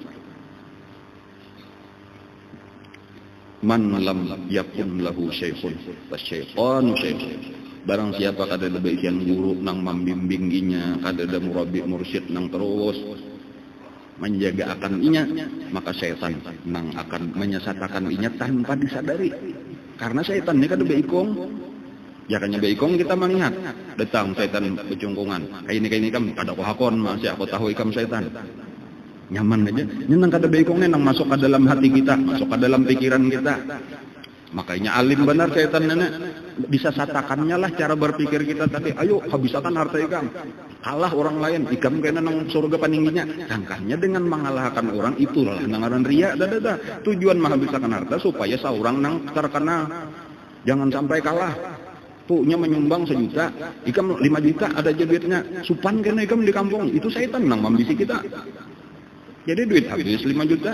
Man lam yakun lahu syekhun fasyaitanu syekhun. Barang siapa kada ada baisian guru nang membimbinginya, kada ada murabbi mursyid nang terus menjaga akan inya, maka syaitan nang akan menyesatkan inya tanpa disadari. Karena syaitan ini kada beikong. Ya kanya beikong kita melihat datang syaitan becungkungan. Kayak ini kayak ini kam kada ko hakon, masih aku tahu ikam syaitan. Nyaman aja, nyenang kada beikongnya nang masuk ke dalam hati kita, masuk ke dalam pikiran kita. Makanya alim benar syaitan nenek bisa satakannya lah cara berpikir kita tadi. Ayo habiskan harta ikam, kalah orang lain, ikam kena nang surga paningginya. Sangkanya dengan mengalahkan orang itulah nangaran ria. Dada tujuan menghabiskan harta supaya seorang nang terkena, jangan sampai kalah. Punya menyumbang sejuta, ikam lima juta ada aja duitnya, supan kena ikam di kampung. Itu syaitan nang membisi kita. Jadi duit habis lima juta.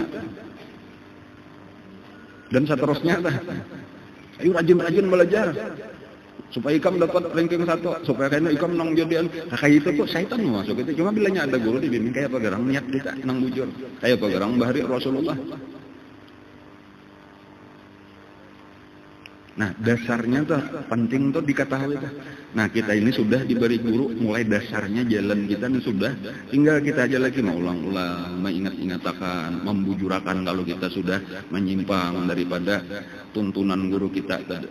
Dan seterusnya. Ayo rajin-rajin belajar. supaya ikam dapat ranking satu, supaya kayaknya ikam nang jadian kayak itu tuh syaitan masuk itu. Cuma bilanya ada guru dibimbing kayak apa gerang niat kita nang bujur, kayak apa gerang bahari Rasulullah. Nah dasarnya tuh penting tuh diketahui tuh. Nah kita ini sudah diberi guru, mulai dasarnya jalan kita ini sudah, tinggal kita aja lagi mengulang-ulang, mengingat-ingatkan, membujurakan kalau kita sudah menyimpang daripada tuntunan guru kita tadi.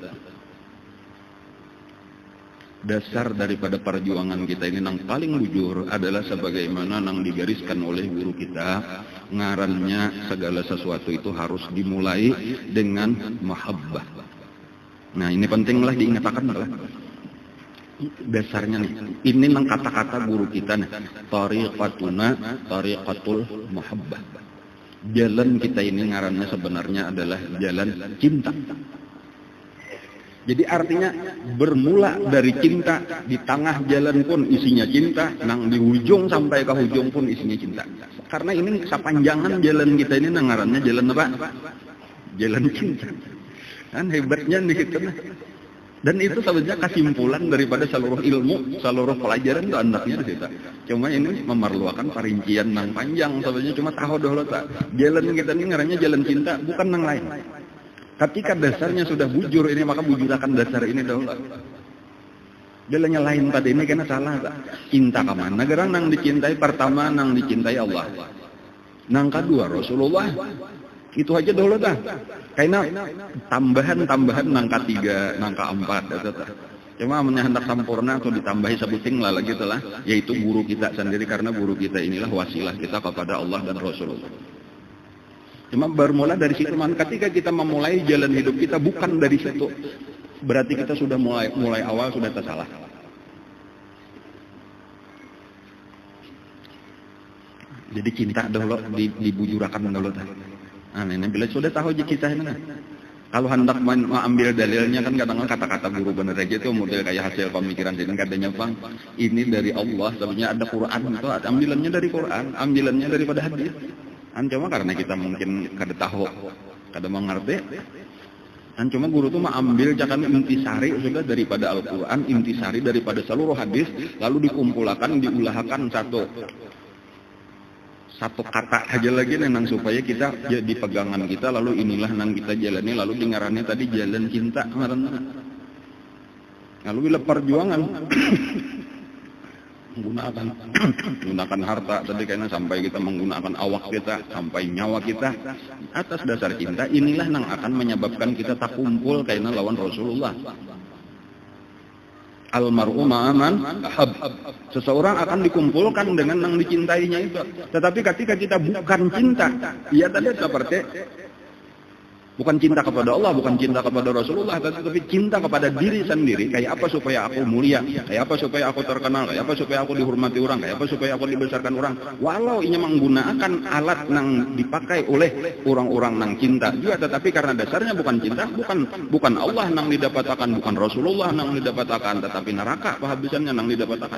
Dasar daripada perjuangan kita ini nang paling bujur adalah sebagaimana nang digariskan oleh guru kita, ngarannya segala sesuatu itu harus dimulai dengan mahabbah. Nah ini pentinglah diingatkan lah. Dasarnya nih, ini nang kata-kata guru kita nih, tariqatuna tariqatul mahabbah. Jalan kita ini ngarannya sebenarnya adalah jalan cinta. Jadi artinya bermula dari cinta, di tengah jalan pun isinya cinta, nang di ujung sampai ke ujung pun isinya cinta. Karena ini sepanjangan jalan kita ini nang ngarannya jalan apa? Jalan cinta. Kan hebatnya nih gitu nah. Dan itu sebenarnya kesimpulan daripada seluruh ilmu, seluruh pelajaran itu anaknya di situ. Cuma ini memerlukan perincian nang panjang sebenarnya, cuma tahu dulu tak. Jalan kita ini ngarannya jalan cinta, bukan nang lain. Ketika dasarnya sudah bujur ini, maka bujurakan dasar ini dahulu. Jalannya lain tadi ini kena salah tak? Cinta ke mana? Gerang nang dicintai pertama nang dicintai Allah. Nang kedua Rasulullah. Itu aja dahulu dah. Karena tambahan-tambahan nangka tiga, nangka empat, cuma hendak sempurna atau ditambahi sebuting lah lagi lah, yaitu guru kita sendiri, karena guru kita inilah wasilah kita kepada Allah dan Rasulullah. Cuma bermula dari situ, man. Ketika kita memulai jalan hidup kita bukan dari situ, berarti kita sudah mulai mulai awal sudah tersalah. Jadi cinta dahulu dibujurakan dahulu. Nah, ini bila sudah tahu aja kita ini. Nah. Kalau hendak mengambil dalilnya kan kadang-kadang kata-kata guru bener aja itu model kayak hasil pemikiran sini katanya bang, ini dari Allah, sebenarnya ada Quran itu, ambilannya dari Quran, ambilannya daripada hadis. An cuma karena kita mungkin kada tahu, kada mengerti. An cuma guru tuh mengambil jangan intisari sudah daripada Al-Quran, intisari daripada seluruh hadis, lalu dikumpulkan, diulahkan satu. Satu kata aja lagi nang supaya kita jadi pegangan kita, lalu inilah nang kita jalani, lalu dengarannya tadi jalan cinta karena lalu bila perjuangan menggunakan menggunakan harta tadi karena sampai kita menggunakan awak kita, sampai nyawa kita atas dasar cinta, inilah nang akan menyebabkan kita tak kumpul karena lawan Rasulullah. Almar'u ma'aman ahab. Seseorang akan dikumpulkan dengan yang dicintainya itu. Tetapi ketika kita bukan cinta, ya tadi seperti bukan cinta kepada Allah, bukan cinta kepada Rasulullah, tetapi cinta kepada diri sendiri. Kayak apa supaya aku mulia, kayak apa supaya aku terkenal, kayak apa supaya aku dihormati orang, kayak apa supaya aku dibesarkan orang. Walau ini menggunakan alat yang dipakai oleh orang-orang yang cinta juga, tetapi karena dasarnya bukan cinta, bukan bukan Allah yang didapatkan, bukan Rasulullah yang didapatkan, tetapi neraka kehabisannya yang didapatkan.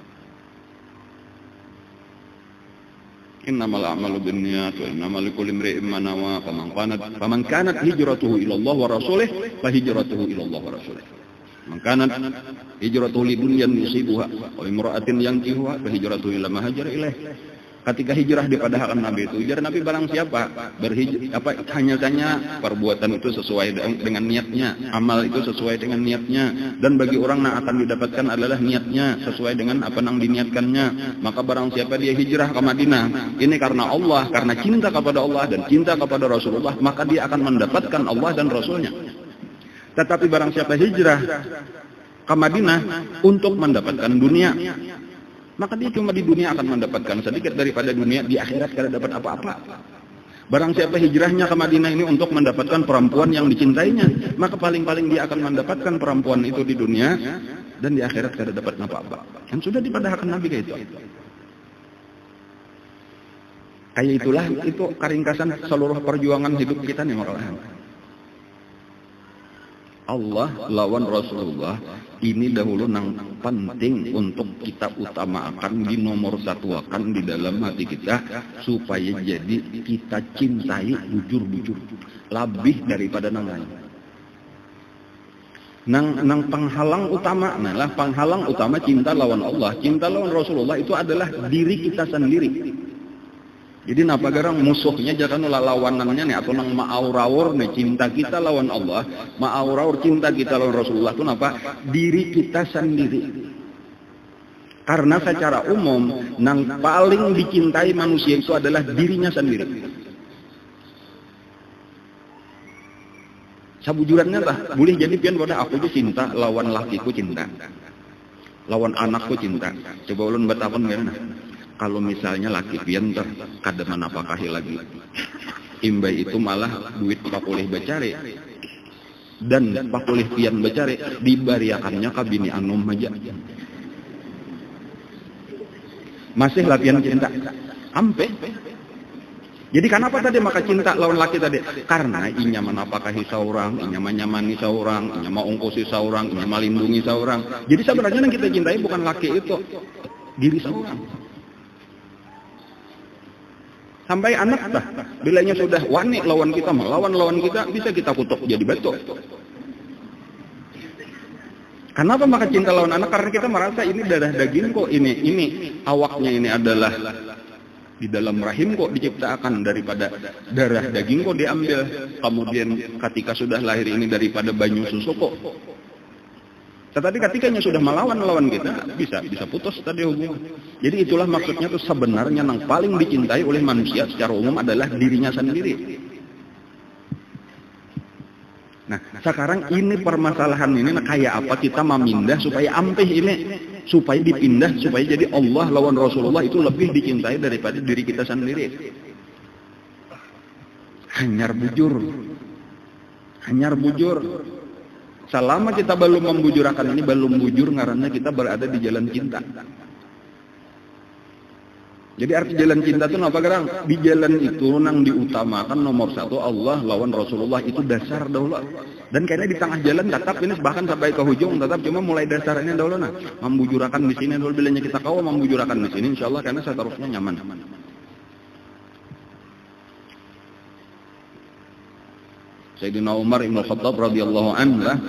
Innamal a'malu binniyat wa innamal likulli imri'in ma nawa faman kanat faman kanat hijratuhu ila Allah wa rasulih fa hijratuhu ila Allah wa rasulih. Man kanat hijratuhu lidunyan yusibuha wa imra'atin yankihuha fa hijratuhu ila ma hajara ilaih. Ketika hijrah dipadahkan Nabi itu, hijrah Nabi barang siapa berhijrah apa hanya saja perbuatan itu sesuai dengan niatnya, amal itu sesuai dengan niatnya, dan bagi orang yang akan didapatkan adalah niatnya sesuai dengan apa yang diniatkannya. Maka barang siapa dia hijrah ke Madinah, ini karena Allah, karena cinta kepada Allah dan cinta kepada Rasulullah, maka dia akan mendapatkan Allah dan Rasulnya. Tetapi barang siapa hijrah ke Madinah untuk mendapatkan dunia, maka dia cuma di dunia akan mendapatkan sedikit daripada dunia, di akhirat tidak dapat apa-apa. Barang siapa hijrahnya ke Madinah ini untuk mendapatkan perempuan yang dicintainya, maka paling-paling dia akan mendapatkan perempuan itu di dunia, dan di akhirat tidak dapat apa-apa. Kan sudah dipadahkan Nabi kayak itu. Kayak itulah, itu keringkasan seluruh perjuangan hidup kita nih makanya. Allah lawan Rasulullah ini dahulu nang penting untuk kita utamakan, di nomor satuakan di dalam hati kita, supaya jadi kita cintai bujur-bujur lebih daripada nang lain. Nang nang penghalang utama, nah lah penghalang utama cinta lawan Allah, cinta lawan Rasulullah itu adalah diri kita sendiri. Jadi napa garang musuhnya jangan lawanannya nih atau nang ma'aurawur nih cinta kita lawan Allah, ma'aurawur cinta kita lawan Rasulullah itu napa? Diri kita sendiri. Karena secara umum nang paling dicintai manusia itu adalah dirinya sendiri. Sabujurannya lah, boleh jadi pian pada aku itu cinta, lawan lakiku cinta, lawan anakku cinta. Coba ulun betapan gimana? Kalau misalnya laki pian ter kademan apakahi lagi, imbai itu malah duit pakulih becari dan pakulih pian becari dibariakannya kabini anum aja. Masih lapian cinta, ampe. Jadi kenapa tadi maka cinta lawan laki tadi? Karena inya menapakahi seorang, inya menyamani seorang, inya mengungkusi seorang, inya melindungi seorang. Jadi sebenarnya yang kita cintai bukan laki itu, diri seorang. Sampai anak dah, bilanya sudah wani lawan kita, melawan lawan kita, bisa kita kutuk jadi batu. Kenapa maka cinta lawan anak? Karena kita merasa ini darah daging kok, ini ini awaknya ini adalah di dalam rahim kok diciptakan, daripada darah daging kok diambil. Kemudian ketika sudah lahir ini daripada banyu susu kok. Tetapi ketikanya sudah melawan lawan kita, bisa bisa putus tadi hubungan. Jadi itulah maksudnya tuh sebenarnya yang paling dicintai oleh manusia secara umum adalah dirinya sendiri. Nah, sekarang ini permasalahan ini nah, kayak apa kita memindah supaya ampih ini, supaya dipindah, supaya jadi Allah lawan Rasulullah itu lebih dicintai daripada diri kita sendiri. Hanyar bujur. Hanyar bujur. Selama kita belum membujurakan ini, belum bujur ngarannya kita berada di jalan cinta. Jadi arti jalan cinta itu apa gerang? Di jalan itu nang diutamakan nomor satu Allah lawan Rasulullah itu dasar dahulu. Dan kayaknya di tengah jalan tetap ini bahkan sampai ke hujung tetap cuma mulai dasarnya dahulu nah. Membujurakan di sini dulu bilanya kita kau membujurakan di sini insya Allah karena seterusnya nyaman. Sayyidina Umar Ibn Khattab radhiyallahu anhu lah.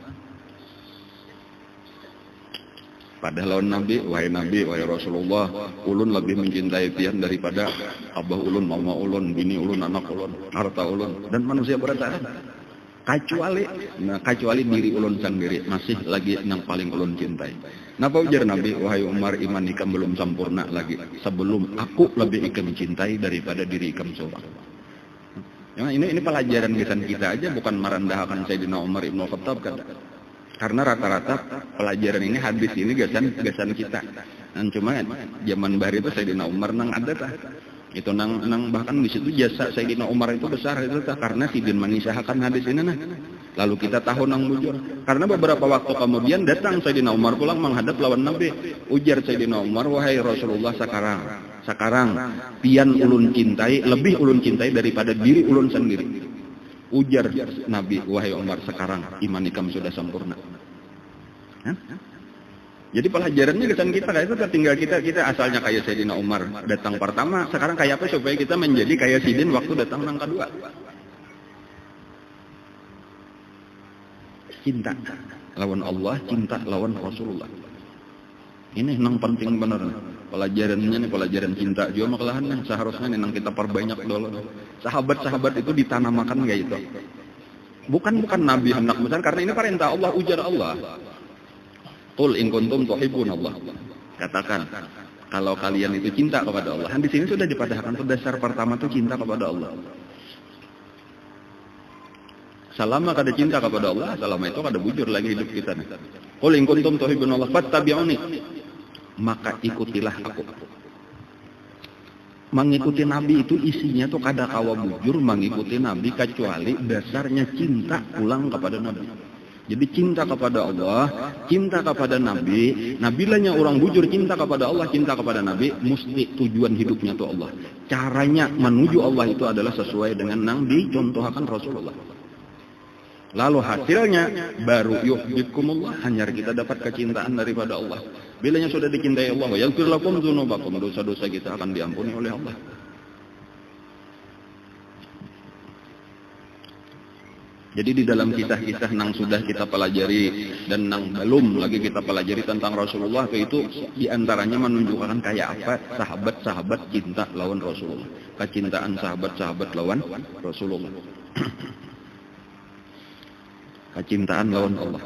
Pada lawan Nabi, wahai Nabi, wahai Rasulullah, ulun lebih mencintai pian daripada abah ulun, mama ulun, bini ulun, anak ulun, harta ulun, dan manusia berada. Kecuali, nah kecuali diri ulun sendiri masih lagi yang paling ulun cintai. Napa ujar Nabi, wahai Umar, iman ikam belum sempurna lagi. Sebelum aku lebih ikam cintai daripada diri ikam seorang. Ya, ini ini pelajaran kesan kita aja, bukan merendahkan Sayyidina Umar Ibn Khattab kan. Karena rata-rata pelajaran ini hadis ini gasan gasan kita. Dan cuma zaman bahari itu Sayyidina Umar nang ada tah. Itu nang nang bahkan di situ jasa Sayyidina Umar itu besar itu tah karena sidin mengisahkan hadis ini nah. Lalu kita tahu nang bujur. Karena beberapa waktu kemudian datang Sayyidina Umar pulang menghadap lawan Nabi. Ujar Sayyidina Umar, wahai Rasulullah sekarang, sekarang pian ulun cintai, lebih ulun cintai daripada diri ulun sendiri. Ujar Nabi, wahai Umar, sekarang iman ikam sudah sempurna. Hah? Jadi pelajarannya kesan kita kayak itu tinggal kita kita asalnya kayak Sayyidina Umar datang pertama, sekarang kayak apa supaya kita menjadi kayak Sidin waktu datang yang kedua. Cinta lawan Allah, cinta lawan Rasulullah. Ini nang penting bener. Pelajarannya nih pelajaran cinta juga makalahan seharusnya nih nang kita perbanyak dulu. Sahabat-sahabat itu ditanamakan kayak itu. Bukan bukan nabi hendak besar karena ini perintah Allah, ujar Allah. Qul in kuntum tuhibbun Allah. Katakan kalau kalian itu cinta kepada Allah. Di sini sudah dipadahkan tuh dasar pertama tuh cinta kepada Allah. Selama kada cinta kepada Allah, selama itu kada bujur lagi hidup kita nih. Qul in kuntum tuhibbun Allah fattabi'uni. Maka ikutilah aku. Mengikuti Nabi itu isinya tuh kada kawa bujur mengikuti Nabi kecuali dasarnya cinta pulang kepada Nabi. Jadi cinta kepada Allah, cinta kepada Nabi. Nabilanya orang bujur cinta kepada Allah, cinta kepada Nabi, mesti tujuan hidupnya tuh Allah. Caranya menuju Allah itu adalah sesuai dengan yang dicontohkan Rasulullah. Lalu hasilnya baru yuhibbukumullah, hanya kita dapat kecintaan daripada Allah. Bilanya sudah dicintai Allah, yaghfir lakum dzunubakum, dosa-dosa kita akan diampuni oleh Allah. Jadi di dalam kisah-kisah nang sudah kita pelajari dan nang belum lagi kita pelajari tentang Rasulullah, itu diantaranya menunjukkan kayak apa sahabat-sahabat cinta lawan Rasulullah, kecintaan sahabat-sahabat lawan Rasulullah, kecintaan lawan Allah.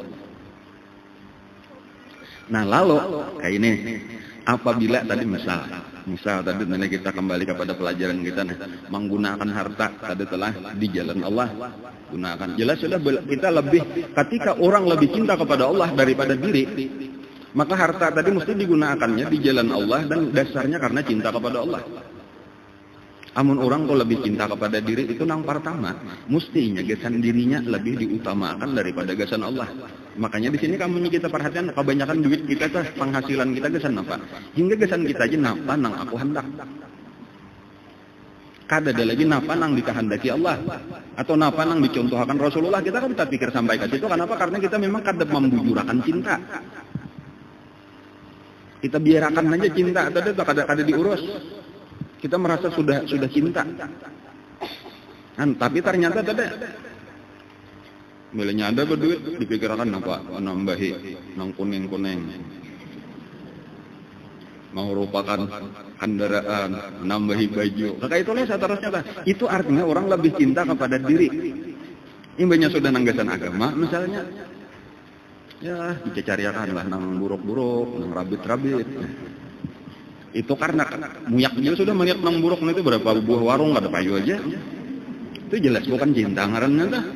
Nah lalu kayak ini, apabila tadi misal, misal tadi nanti kita kembali kepada pelajaran kita, nah, menggunakan harta tadi telah di jalan Allah. Gunakan. Jelas sudah kita lebih, ketika orang lebih cinta kepada Allah daripada diri, maka harta tadi mesti digunakannya di jalan Allah dan dasarnya karena cinta kepada Allah. Amun orang kalau lebih cinta kepada diri itu nang pertama, mestinya gasan dirinya lebih diutamakan daripada gasan Allah. Makanya di sini kamu kita perhatikan kebanyakan duit kita tuh penghasilan kita gasan apa? Hingga gasan kita aja napa nang aku hendak. Kada ada lagi napa nang dikehendaki Allah atau napa nang dicontohkan Rasulullah. Kita kan kita pikir sampai ke situ. Kenapa? Karena kita memang kada membujurakan cinta. Kita biarkan aja cinta, tadi kada kada diurus. Kita merasa sudah sudah cinta. Kan, tapi ternyata tadi bilanya ada berduit dipikirkan apa? Nambahi nang kuning-kuning. Merupakan kendaraan, nambahi baju. Maka itulah seterusnya. Itu artinya orang lebih cinta kepada diri. Imbanya sudah nanggasan agama, misalnya, ya dicariakan lah nang buruk-buruk, nang rabit-rabit. Itu karena muyaknya sudah melihat nang buruk itu berapa buah warung ada payu aja. Itu jelas bukan cinta ngarannya dah.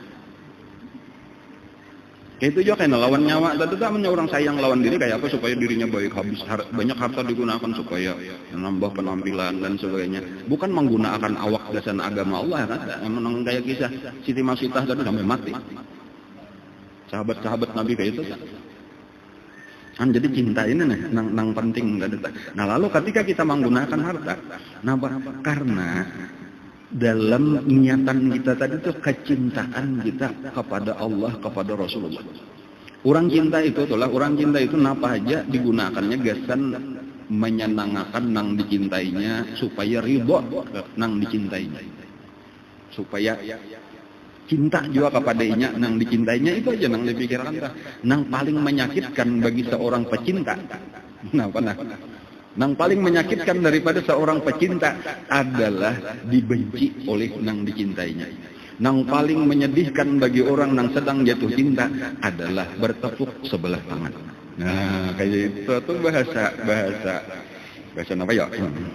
Itu juga kayak lawan nyawa, tentu namanya orang sayang lawan diri kayak apa supaya dirinya baik, habis har banyak harta digunakan supaya menambah penampilan dan sebagainya. Bukan menggunakan awak dasar agama Allah kan? Emang kayak kisah Siti Masitah tadi sampai mati. Sahabat-sahabat Nabi kayak itu kan. Jadi cinta ini nih, nang, nang penting. Nah lalu ketika kita menggunakan harta, nah karena dalam niatan kita tadi itu kecintaan kita kepada Allah, kepada Rasulullah. Orang cinta itu itulah, orang cinta itu napa aja digunakannya gasan menyenangkan nang dicintainya supaya ridho nang dicintainya. Supaya cinta juga kepadanya nang dicintainya, itu aja nang dipikirkan. Nang paling menyakitkan bagi seorang pecinta. Nah, nah. Nang paling menyakitkan daripada seorang pecinta adalah dibenci oleh nang dicintainya. Nang paling menyedihkan bagi orang nang sedang jatuh cinta adalah bertepuk sebelah tangan. Nah, kayak itu tuh bahasa bahasa bahasa apa ya?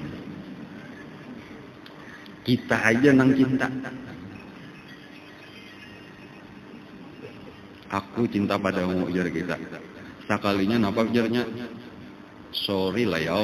Kita aja nang cinta. Aku cinta padamu, ujar kita. Sekalinya napa ujarnya? Sorry lah ya,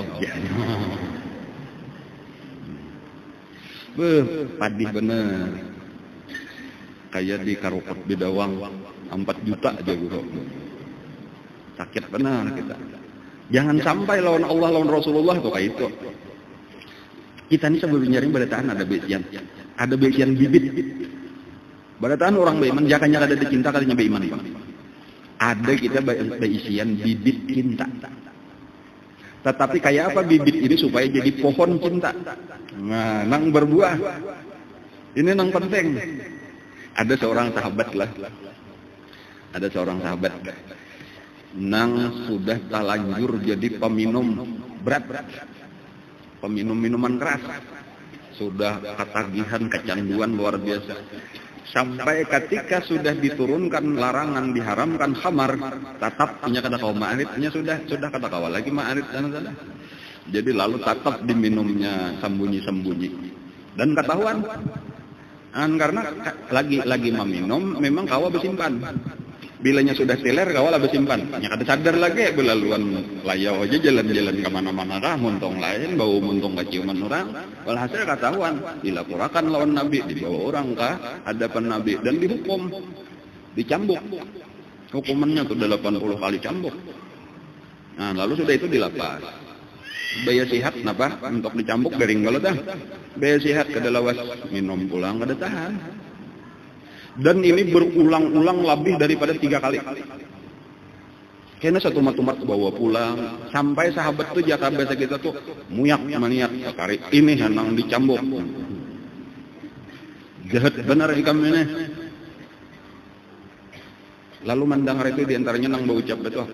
beuh, padih bener. Kayak di Karukot Bidawang, empat juta aja guru. Sakit benar kita. Jangan sampai lawan Allah, lawan Rasulullah tuh kayak itu. Kita ini sebelum nyaring badataan ada besian, ada besian bibit. Badataan orang beriman, jakanya ada dicinta kalinya beriman. Ada kita beisian bibit cinta. Tetapi kayak apa bibit ini supaya jadi pohon cinta? Nah, nang berbuah. Ini nang penting. Ada seorang sahabat lah. Ada seorang sahabat. Nang sudah terlanjur jadi peminum berat. Peminum minuman keras. Sudah ketagihan, kecanduan luar biasa. Sampai ketika sudah diturunkan larangan, diharamkan khamar, tetap punya kata kawa ma'aritnya sudah sudah kata kawa lagi ma'arit dan sana. Jadi lalu tetap diminumnya sembunyi-sembunyi dan ketahuan. An karena lagi lagi meminum memang kawa bersimpan. Bilanya sudah teler kawa lah bersimpan. Ya kada sadar lagi belaluan layau aja jalan-jalan kemana-mana kah muntong lain bau muntong keciuman orang. Walhasil ketahuan dilaporkan lawan Nabi, dibawa orang kah hadapan Nabi dan dihukum, dicambuk. Hukumannya tuh delapan puluh kali cambuk. Nah lalu sudah itu dilapas. Baya sihat napa untuk dicambuk garing kalau dah. Baya sihat kada lawas minum pulang kada tahan. Dan ini berulang-ulang lebih daripada tiga kali. Kena satu matumat bawa pulang. Sampai sahabat tuh jaka biasa kita tuh muyak maniak sekali. Ini henang dicambuk. Jahat benar ikam ini. Lalu mendengar itu diantaranya nang berucap betul.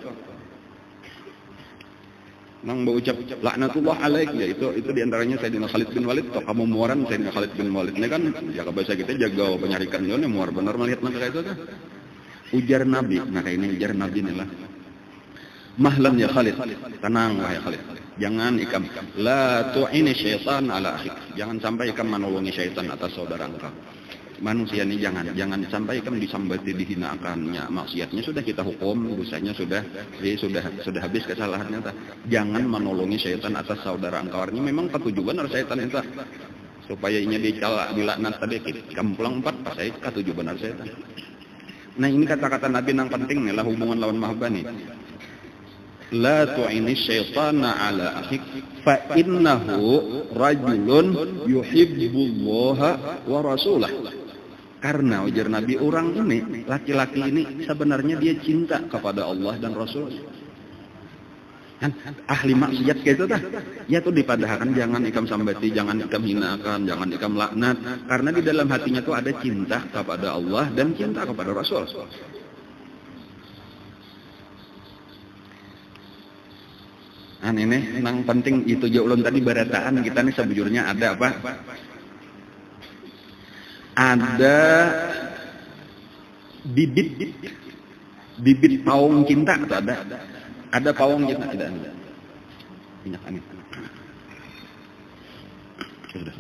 Nang berucap laknatullah alaik, ya itu itu diantaranya Sayyidina Khalid bin Walid. Atau kamu muaran Sayyidina Khalid bin Walid ini kan ya bahasa kita jaga penyarikan ini muar benar melihat nang kayak itu kan. Ujar Nabi, nah kayak ini ujar Nabi nih lah. Mahlan ya Khalid, tenang wahai Khalid. Jangan ikam la tu'ini syaitan ala akhik. Jangan sampai ikam menolongi syaitan atas saudara engkau. Manusia ini jangan jangan sampai ikam disambati dihinakannya, maksiatnya sudah kita hukum, dosanya sudah eh, sudah sudah habis kesalahannya. Jangan menolongi syaitan atas saudara engkau. Ini memang ketujuan dari syaitan itu supaya inya dicela dilaknat tadi ikam pulang empat pas saya ketujuan benar syaitan. Nah ini kata-kata Nabi yang penting nih lah hubungan lawan mahabbah nih. La tu'ini syaitana ala akhik fa innahu rajulun yuhibbullaha wa rasulah. Karena ujar Nabi orang ini, laki-laki ini sebenarnya dia cinta kepada Allah dan Rasul. Kan ahli maksiat kayak itu dah. Ya tuh dipadahkan jangan ikam sambati, jangan ikam hinakan, jangan ikam laknat. Karena di dalam hatinya tuh ada cinta kepada Allah dan cinta kepada Rasul. Nah ini yang penting itu jauh tadi barataan kita nih sebujurnya ada apa? Ada bibit bibit pawang cinta atau ada? Ada pawang cinta tidak ada? Minyak angin. Sudah.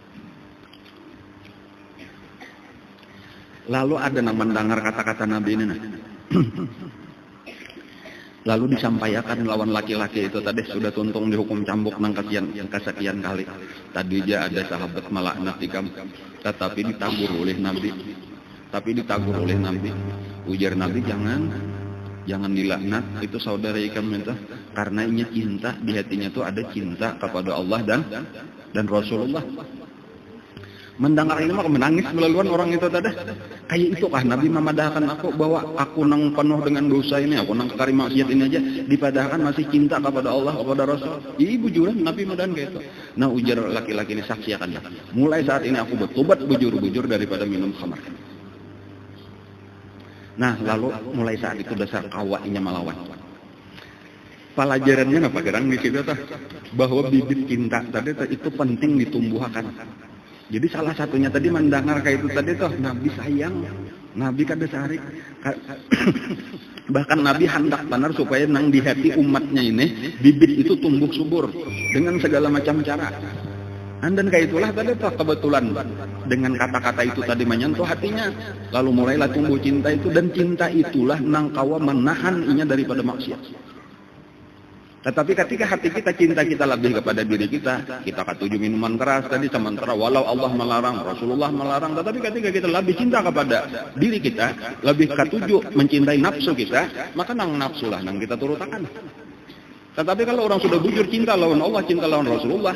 Lalu ada yang mendengar kata-kata Nabi ini. Nah. Lalu disampaikan lawan laki-laki itu tadi sudah tuntung dihukum cambuk nang kesekian kesekian kali. Tadi aja ada sahabat melaknat ikam, tetapi ditagur oleh Nabi. Tapi ditagur oleh Nabi. Ujar Nabi jangan jangan dilaknat itu saudara ikam minta karena ini cinta di hatinya tuh ada cinta kepada Allah dan dan Rasulullah. Mendengar ini mah menangis melaluan orang itu tadi. Kayak itu kah Nabi memadahkan aku bahwa aku nang penuh dengan dosa ini, aku nang kari maksiat ini aja dipadahkan masih cinta kepada Allah kepada Rasul. Ibu bujuran Nabi madan kayak itu. Nah ujar laki-laki ini saksi akan dia. Mulai saat ini aku bertobat bujur-bujur daripada minum khamar. Nah lalu mulai saat itu dasar kawainya melawan. Pelajarannya apa gerang di situ tuh bahwa bibit cinta tadi itu penting ditumbuhkan. Jadi salah satunya tadi mendengar kayak itu tadi tuh Nabi sayang, Nabi kada sehari, bahkan Nabi hendak benar supaya nang di hati umatnya ini bibit itu tumbuh subur dengan segala macam cara. Dan kayak itulah tadi tuh kebetulan dengan kata-kata itu tadi menyentuh hatinya, lalu mulailah tumbuh cinta itu dan cinta itulah nang kawa menahan inya daripada maksiat. Tetapi ketika hati kita cinta kita lebih kepada diri kita, kita ketujuh minuman keras tadi sementara walau Allah melarang, Rasulullah melarang, tetapi ketika kita lebih cinta kepada diri kita, lebih ketujuh mencintai nafsu kita, maka nang nafsu lah nang kita turutakan. Tetapi kalau orang sudah bujur cinta lawan Allah, cinta lawan Rasulullah,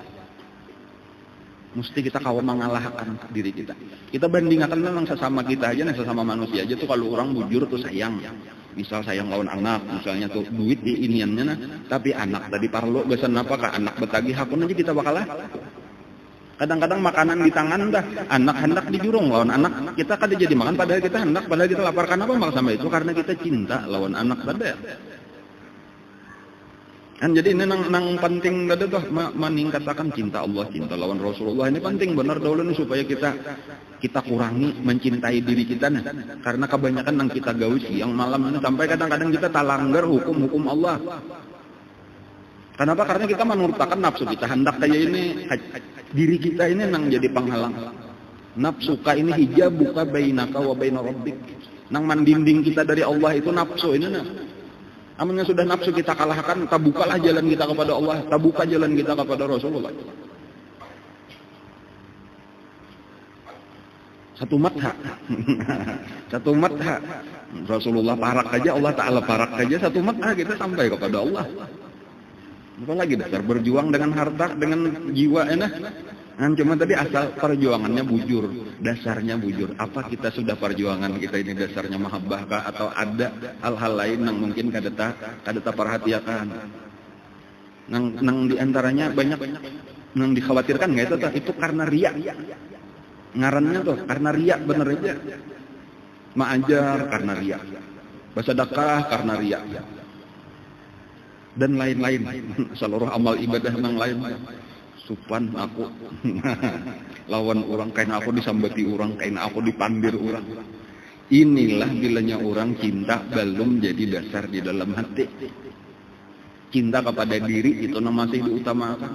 mesti kita kawan mengalahkan diri kita. Kita bandingkan dengan sesama kita aja, sesama manusia aja tuh kalau orang bujur tuh sayang. Misal sayang lawan anak, misalnya tuh duit di iniannya nah, tapi anak tadi parlo besan apa kah anak betagi hakun aja kita bakalah. Kadang-kadang makanan di tangan dah, anak hendak dijurung lawan anak, kita kada jadi makan padahal kita hendak, padahal kita lapar kenapa maka sama itu karena kita cinta lawan anak tadi. Kan jadi ini nang, nang penting tadi tuh meningkatkan cinta Allah, cinta lawan Rasulullah ini penting benar dahulu nih supaya kita kita kurangi mencintai diri kita nah. Karena kebanyakan yang kita gawe siang malam ini sampai kadang-kadang kita talanggar hukum-hukum Allah. Kenapa? Karena kita menurutakan nafsu kita hendak kayak ini diri kita ini nang jadi penghalang. Nafsuka ini hijab buka bainaka wa baina rabbik. Nang mandinding kita dari Allah itu nafsu ini nah. Amannya sudah nafsu kita kalahkan, tabukalah jalan kita kepada Allah, tabuka jalan kita kepada Rasulullah. Satu matha. Satu matha. Rasulullah parak aja, Allah Ta'ala parak aja, satu matha kita sampai kepada Allah. Apa lagi dasar berjuang dengan harta, dengan jiwa enak. Kan cuma tadi asal perjuangannya bujur, dasarnya bujur. Apa kita sudah perjuangan kita ini dasarnya mahabbah kah atau ada hal-hal lain yang mungkin kadeta kadeta perhatiakan. Nang nang diantaranya banyak nang dikhawatirkan nggak itu? Itu karena riak. Ngarannya tuh karena riak bener aja. Ma'ajar karena riya. Bersedekah karena riya. Dan lain-lain. Seluruh amal ibadah yang lain. Supan aku. Lawan orang, kain aku disambati orang, kain aku dipandir orang. Inilah bilanya orang cinta belum jadi dasar di dalam hati. Cinta kepada diri itu masih diutamakan.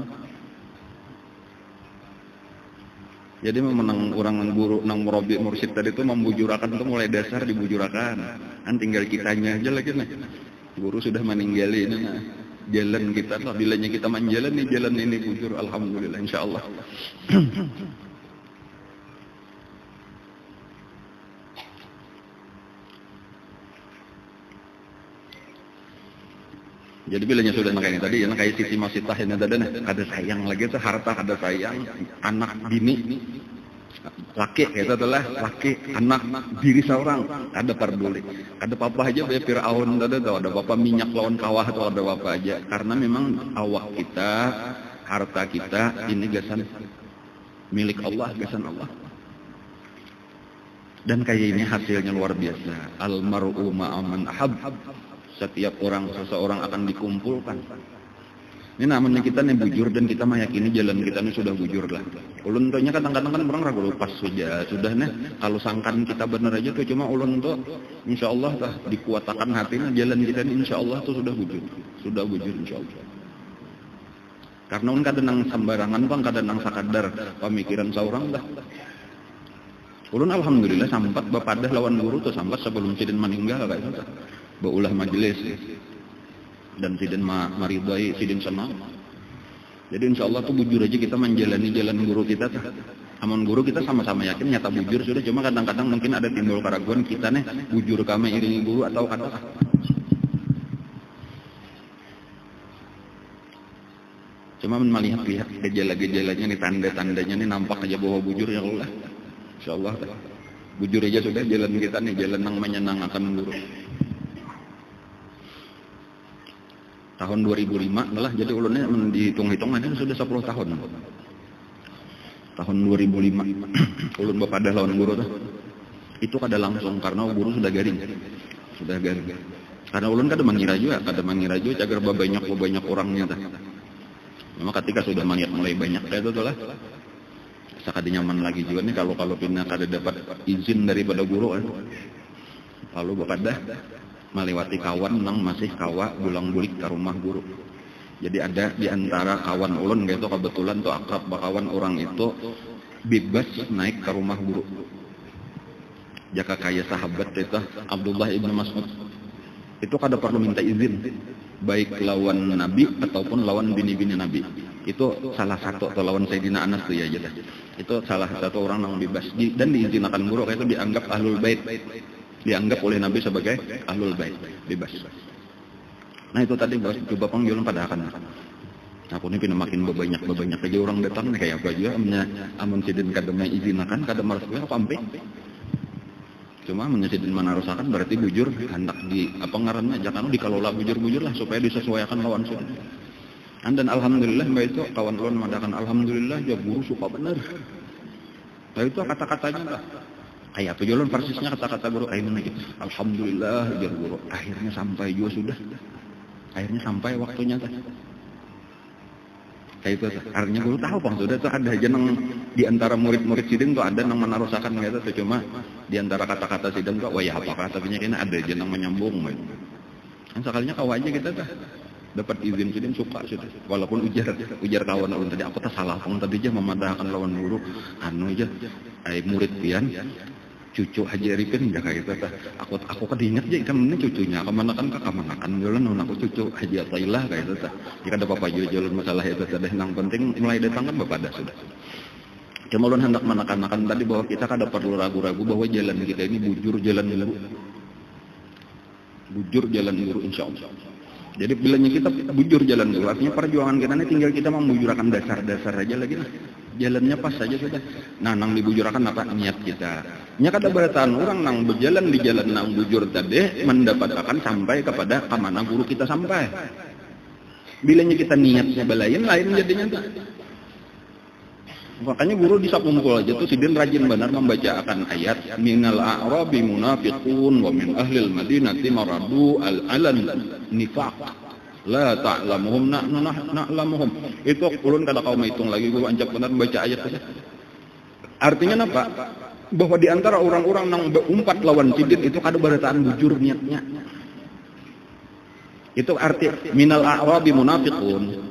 Jadi memenang orang guru nang murabi mursyid tadi itu membujurakan itu mulai dasar dibujurakan. Kan tinggal kitanya aja lagi nih. Guru sudah meninggalin nah. Jalan kita lah, bilanya kita menjalani jalan ini bujur, alhamdulillah insyaallah. Jadi bilanya sudah kayak tadi ya kayak sisi masitah ini tadi ada sayang lagi tuh harta ada sayang anak bini laki itu adalah laki anak diri seorang ada peduli ada papa aja ya Firaun ada tuh ada papa minyak lawan kawah atau ada apa aja karena memang awak kita harta kita ini gasan milik Allah gasan Allah dan kayak ini hasilnya luar biasa almar'u ma'aman ahab. Setiap orang, seseorang akan dikumpulkan. Ini namanya kita nih bujur dan kita meyakini jalan kita ini sudah bujur lah. Ulun tuhnya kadang-kadang kan orang ragu pas sudah, sudah nih. Kalau sangkan kita benar aja tuh cuma ulun tuh, insya Allah tuh dikuatakan hatinya jalan kita ini insya Allah tuh sudah bujur, sudah bujur insya Allah. Karena ulun kadang sembarangan bang, kadang sakadar pemikiran seorang dah. Ulun alhamdulillah sampat bapadah lawan guru tuh sampat sebelum sidin meninggal kayak gitu. Baulah majelis dan sidin maridai sidin senang. Jadi insya Allah tuh bujur aja kita menjalani jalan guru kita tuh. Aman guru kita sama-sama yakin nyata bujur sudah cuma kadang-kadang mungkin ada timbul keraguan kita nih bujur kami iringi guru atau kata. Cuma melihat lihat gejala-gejalanya nih tanda-tandanya nih nampak aja bahwa bujur ya Allah. Insya Allah bujur aja sudah jalan kita nih jalan yang menyenangkan guru. Tahun dua ribu lima malah jadi ulunnya dihitung-hitung ini sudah sepuluh tahun. Tahun dua ribu lima ulun bapadah lawan guru tuh. Itu kada langsung karena guru sudah garing. Sudah garing. Karena ulun kada mengira juga, kada mengira juga cagar banyak banyak orangnya tah. Memang ketika sudah maniat mulai banyak kayak itu lah. Sakadi nyaman lagi juga nih kalau kalau pindah kada dapat izin daripada guru kan. Lalu bapadah melewati kawan nang masih kawa bulang-bulik ke rumah guru. Jadi ada di antara kawan ulun gitu kebetulan tuh akrab bakawan orang itu bebas naik ke rumah guru. Jaka kaya sahabat itu Abdullah ibn Mas'ud. Itu kada perlu minta izin baik lawan Nabi ataupun lawan bini-bini Nabi. Itu salah satu atau lawan Sayyidina Anas tuh ya jadi. Itu salah satu orang yang bebas dan diizinkan guru kayak itu dianggap ahlul bait. Dianggap oleh Nabi sebagai ahlul bait, bebas. Nah itu tadi bos, coba panggil pada akan. Aku ini pindah makin bebanyak bebanyak aja orang datang nih kayak apa aja, amnya amun sidin kademnya izinakan, kadem harus gue apa ampe. Cuma menyesidin menarusakan berarti bujur hendak di apa ngarannya jangan dikelola bujur-bujur lah supaya disesuaikan lawan sidin. Dan alhamdulillah mbak itu kawan kawan mengatakan alhamdulillah ya guru suka benar. Nah itu kata-katanya lah. Kayak apa jalan persisnya kata-kata guru kayak mana gitu. Alhamdulillah jar guru akhirnya sampai juga sudah. Akhirnya sampai waktunya teh. Kayak itu artinya guru tahu bang sudah tuh ada aja nang di antara murid-murid sidin tuh ada nang menarusakan gitu tuh cuma di antara kata-kata sidin tuh wah ya apa katanya kayaknya ada aja nang menyambung gitu. Kan sekalinya kau aja kita tuh dapat izin sidin suka sudah walaupun ujar ujar kawan ulun tadi aku tak salah pun tadi aja memadahkan lawan guru anu aja ai murid pian cucu Haji Arifin jaga itu tah aku aku kan diingat aja kan ini cucunya kemana kan ke kemana kan jalan aku cucu Haji Atailah kayak itu tah jika ada bapak jalan masalah itu tadi yang penting mulai datang kan bapak dah sudah cuma ulun hendak menekan-nekan tadi bahwa kita kada perlu ragu-ragu bahwa jalan kita ini bujur jalan guru bujur jalan guru insya Allah. Jadi bilanya kita bujur jalan guru artinya perjuangan kita ini tinggal kita membujurkan dasar-dasar aja lagi lah. Jalannya pas saja sudah. Nah, nang dibujurakan apa niat kita. Nya kada beratan orang nang berjalan di jalan nang bujur tadi mendapatkan sampai kepada kemana guru kita sampai. Bilanya kita niatnya belayan lain jadinya tak. Makanya guru di sakumpul aja tuh sidin rajin benar membacakan ayat minal a'rabi munafiqun wa min ahlil madinati maradu al-alan nifaq la ta'lamuhum nahnu na'lamuhum. Itu ulun kada kau menghitung lagi guru anjak benar membaca ayat itu. Artinya apa? Bahwa di antara orang-orang yang berumpat lawan sidin itu kada barataan bujur niatnya. Itu arti minal a'rabi munafiqun.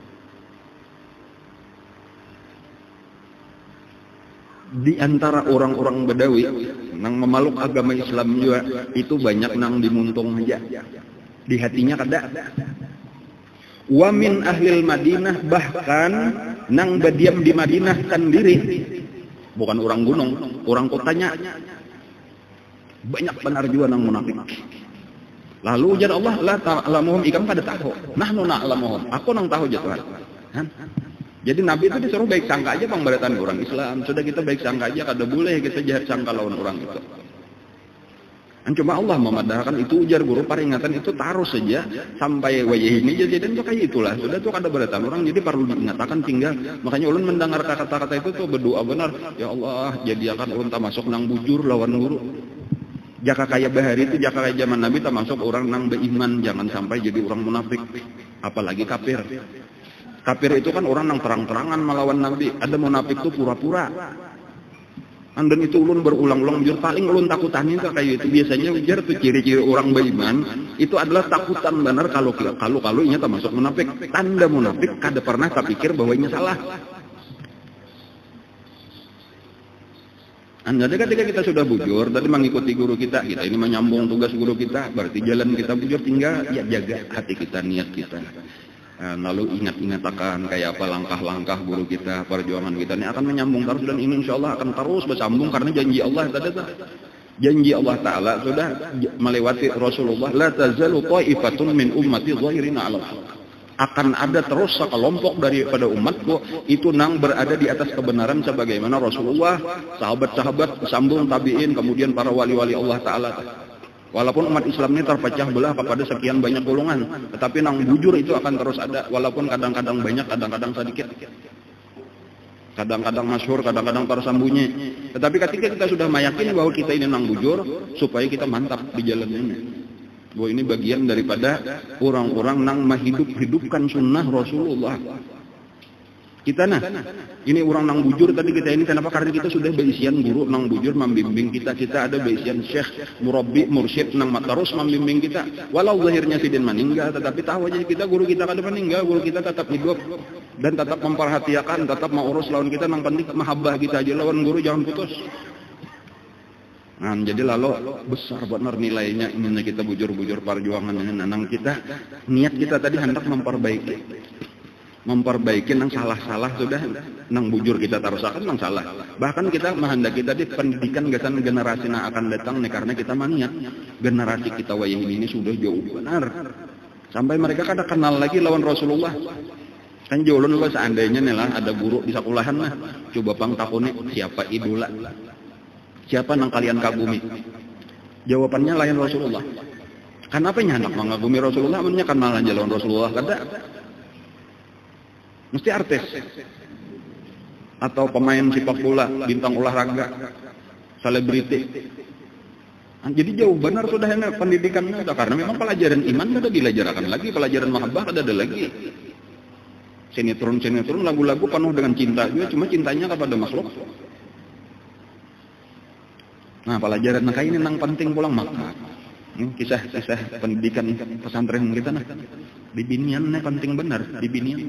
Di antara orang-orang Badawi nang memeluk agama Islam juga itu banyak nang dimuntung aja. Di hatinya kada. Wa min ahlil Madinah bahkan nang berdiam di Madinah sendiri. Bukan orang gunung, orang kotanya. Banyak benar juga nang munafik. Lalu ujar Allah, la ta'lamuhum, ikam kada tahu. Nahnu na'lamuhum. Aku nang tahu jatuhan. Jadi Nabi itu disuruh baik sangka aja pemberatan orang Islam. Sudah kita baik sangka aja, kada boleh kita jahat sangka lawan orang itu. Dan cuma Allah memadahkan itu ujar guru peringatan itu taruh saja sampai wayah ini jadi dan kayak itulah. Sudah tuh kada beratan orang jadi perlu diingatkan tinggal. Makanya ulun mendengar kata-kata itu tuh berdoa benar. Ya Allah, jadikan ulun tak masuk nang bujur lawan guru. Jaka kaya bahari itu jaka kaya zaman Nabi tak masuk orang nang beriman, jangan sampai jadi orang munafik, apalagi kafir. Kafir itu kan orang yang terang-terangan melawan Nabi. Ada munafik itu pura-pura. Dan itu ulun berulang-ulang jujur paling ulun takutan itu kayak itu biasanya ujar tuh ciri-ciri orang beriman itu adalah takutan benar kalau kalau kalau ini termasuk munafik. Tanda munafik kada pernah tak pikir bahwa ini salah. Jadi ketika kita sudah bujur, tadi mengikuti guru kita, kita ini menyambung tugas guru kita, berarti jalan kita bujur tinggal ya jaga hati kita, niat kita. Lalu ingat-ingat akan kayak apa langkah-langkah guru kita, perjuangan kita ini akan menyambung terus dan ini insya Allah akan terus bersambung karena janji Allah tadi janji Allah Ta'ala sudah melewati Rasulullah la tazalu ta'ifatun min ummati zahirina 'alal haq. Akan ada terus sekelompok daripada umatku itu nang berada di atas kebenaran sebagaimana Rasulullah, sahabat-sahabat, sambung tabi'in, kemudian para wali-wali Allah Ta'ala. Walaupun umat Islam ini terpecah belah kepada sekian banyak golongan, tetapi nang bujur itu akan terus ada, walaupun kadang-kadang banyak, kadang-kadang sedikit. Kadang-kadang masyhur, kadang-kadang tersembunyi. Tetapi ketika kita sudah meyakini bahwa kita ini nang bujur, supaya kita mantap di jalan ini. Bahwa ini bagian daripada orang-orang nang menghidup-hidupkan sunnah Rasulullah. Kita nah, ini orang nang bujur tadi kita ini kenapa? Karena kita sudah berisian guru nang bujur membimbing kita. Kita ada berisian syekh, murabbi, mursyid nang terus membimbing kita. Walau zahirnya sidin meninggal, tetapi tahu aja kita guru kita kada meninggal, guru kita tetap hidup dan tetap memperhatikan, tetap mengurus lawan kita. Nang penting mahabbah kita aja lawan guru jangan putus. Nah, jadi lalu besar benar nilainya ini kita bujur-bujur perjuangan ini. Nang kita niat kita tadi hendak memperbaiki. memperbaiki nang salah-salah sudah nang bujur kita tarusakan nang salah. Bahkan kita menghendaki tadi pendidikan gasan generasi yang akan datang nih karena kita maniat generasi kita wayang ini sudah jauh benar sampai mereka kada kenal lagi lawan Rasulullah. Kan jauh lo seandainya nih lah ada guru di sekolahan lah coba pang takuni siapa idola, siapa nang kalian kagumi, jawabannya lain Rasulullah. Kenapa nyandak mengagumi Rasulullah? Mennya kenal aja lawan Rasulullah kada. Mesti artis atau pemain sepak bola, bintang olahraga, selebriti. Jadi jauh benar sudah ini pendidikannya karena memang pelajaran iman ada dilajarkan lagi, pelajaran mahabbah ada ada lagi. Sinetron-sinetron lagu-lagu penuh dengan cinta juga, cuma cintanya kepada makhluk. Nah, pelajaran nah kayak ini nang penting pulang maka. Kisah-kisah pendidikan pesantren kita nah. Di biniannya penting benar, di binian.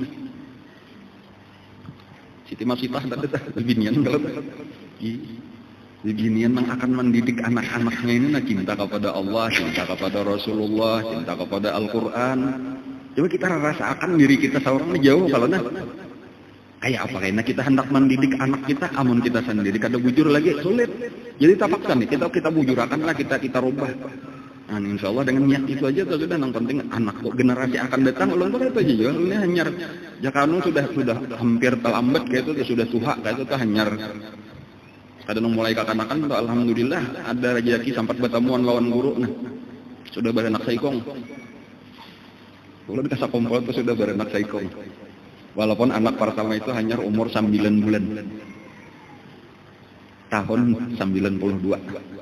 Siti Masifah tadi beginian kalau beginian yang akan mendidik anak-anaknya ini nah cinta kepada Allah, cinta kepada Rasulullah, cinta kepada Al-Quran. Coba kita rasakan diri kita seorang jauh kalau nah kayak apa kayaknya kita hendak mendidik anak kita, amun kita sendiri kada bujur lagi sulit. Jadi tapakkan nih kita kita bujurakanlah kita kita rubah. Nah, insya Allah dengan niat itu aja tuh sudah yang penting anak generasi akan datang ulun tuh itu aja ini hanyar jakanu sudah sudah hampir terlambat kayak itu sudah tuha kayak itu tuh hanyar kadang mulai kakanakan tuh alhamdulillah ada rezeki sampai bertemuan lawan guru nah sudah beranak saikong ulun kasih kompol tuh sudah beranak saikong Walaupun anak pertama itu hanya umur sembilan bulan. Tahun sembilan puluh dua.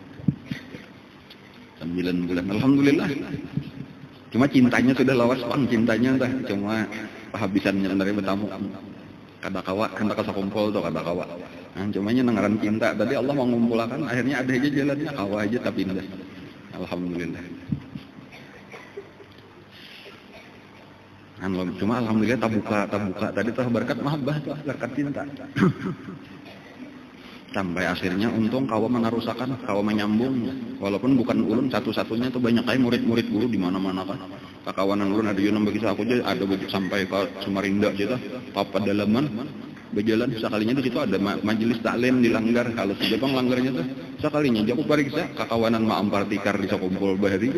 sembilan bulan. Alhamdulillah. Cuma cintanya sudah lawas pang cintanya dah. Cuma kehabisannya dari bertamu. Kada kawa, kada kasakumpul tuh kada kawa. Nah, cumanya nengaran cinta. Tadi Allah mau mengumpulkan, akhirnya ada aja jalannya, kawa aja tapi indah. Alhamdulillah. Cuma alhamdulillah tabuka, tabuka. Tadi tuh berkat mahabbah tuh, berkat cinta. Sampai akhirnya untung kawa menarusakan, kawa menyambung. Walaupun bukan ulun satu-satunya tuh banyak kayak murid-murid guru di mana-mana kan. Kakawanan ulun ada yang bagi aku aja ada sampai ke Samarinda gitu, Papa Dalaman. Berjalan sekalinya di situ ada majelis taklim dilanggar. Kalau si Jepang langgarnya tuh sekalinya jago pariksa kakawanan ma ampar tikar di sakumpul bahari.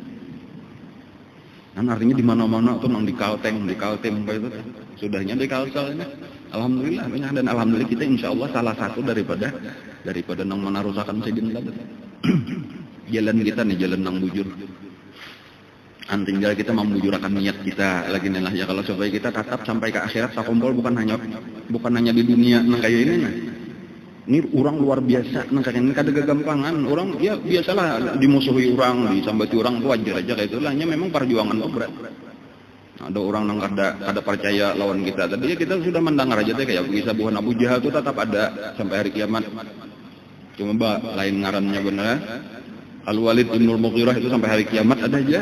Kan artinya di mana-mana tuh nang di Kalteng, di Kalteng itu sudahnya di Kalselnya. Alhamdulillah dan alhamdulillah kita insya Allah salah satu daripada daripada nang menarusakan sedin tadi. Jalan kita nih jalan nang bujur. Tinggal kita membujurkan niat kita lagi nih lah ya kalau supaya kita tetap sampai ke akhirat sakumpul bukan hanya bukan hanya di dunia nang kayak ini nah. Ini orang luar biasa nang kayak ini kada gagampangan orang ya biasalah dimusuhi orang disambati orang tuh wajar aja kayak itu lah hanya memang perjuangan tuh berat. Ada orang nang kada kada percaya lawan kita tadi ya kita sudah mendengar aja deh kayak kisah buhan Abu Jahal itu tetap ada sampai hari kiamat. Cuma bah, lain ngarannya benar. Al-Walid bin Al-Mughirah itu sampai hari kiamat ada aja.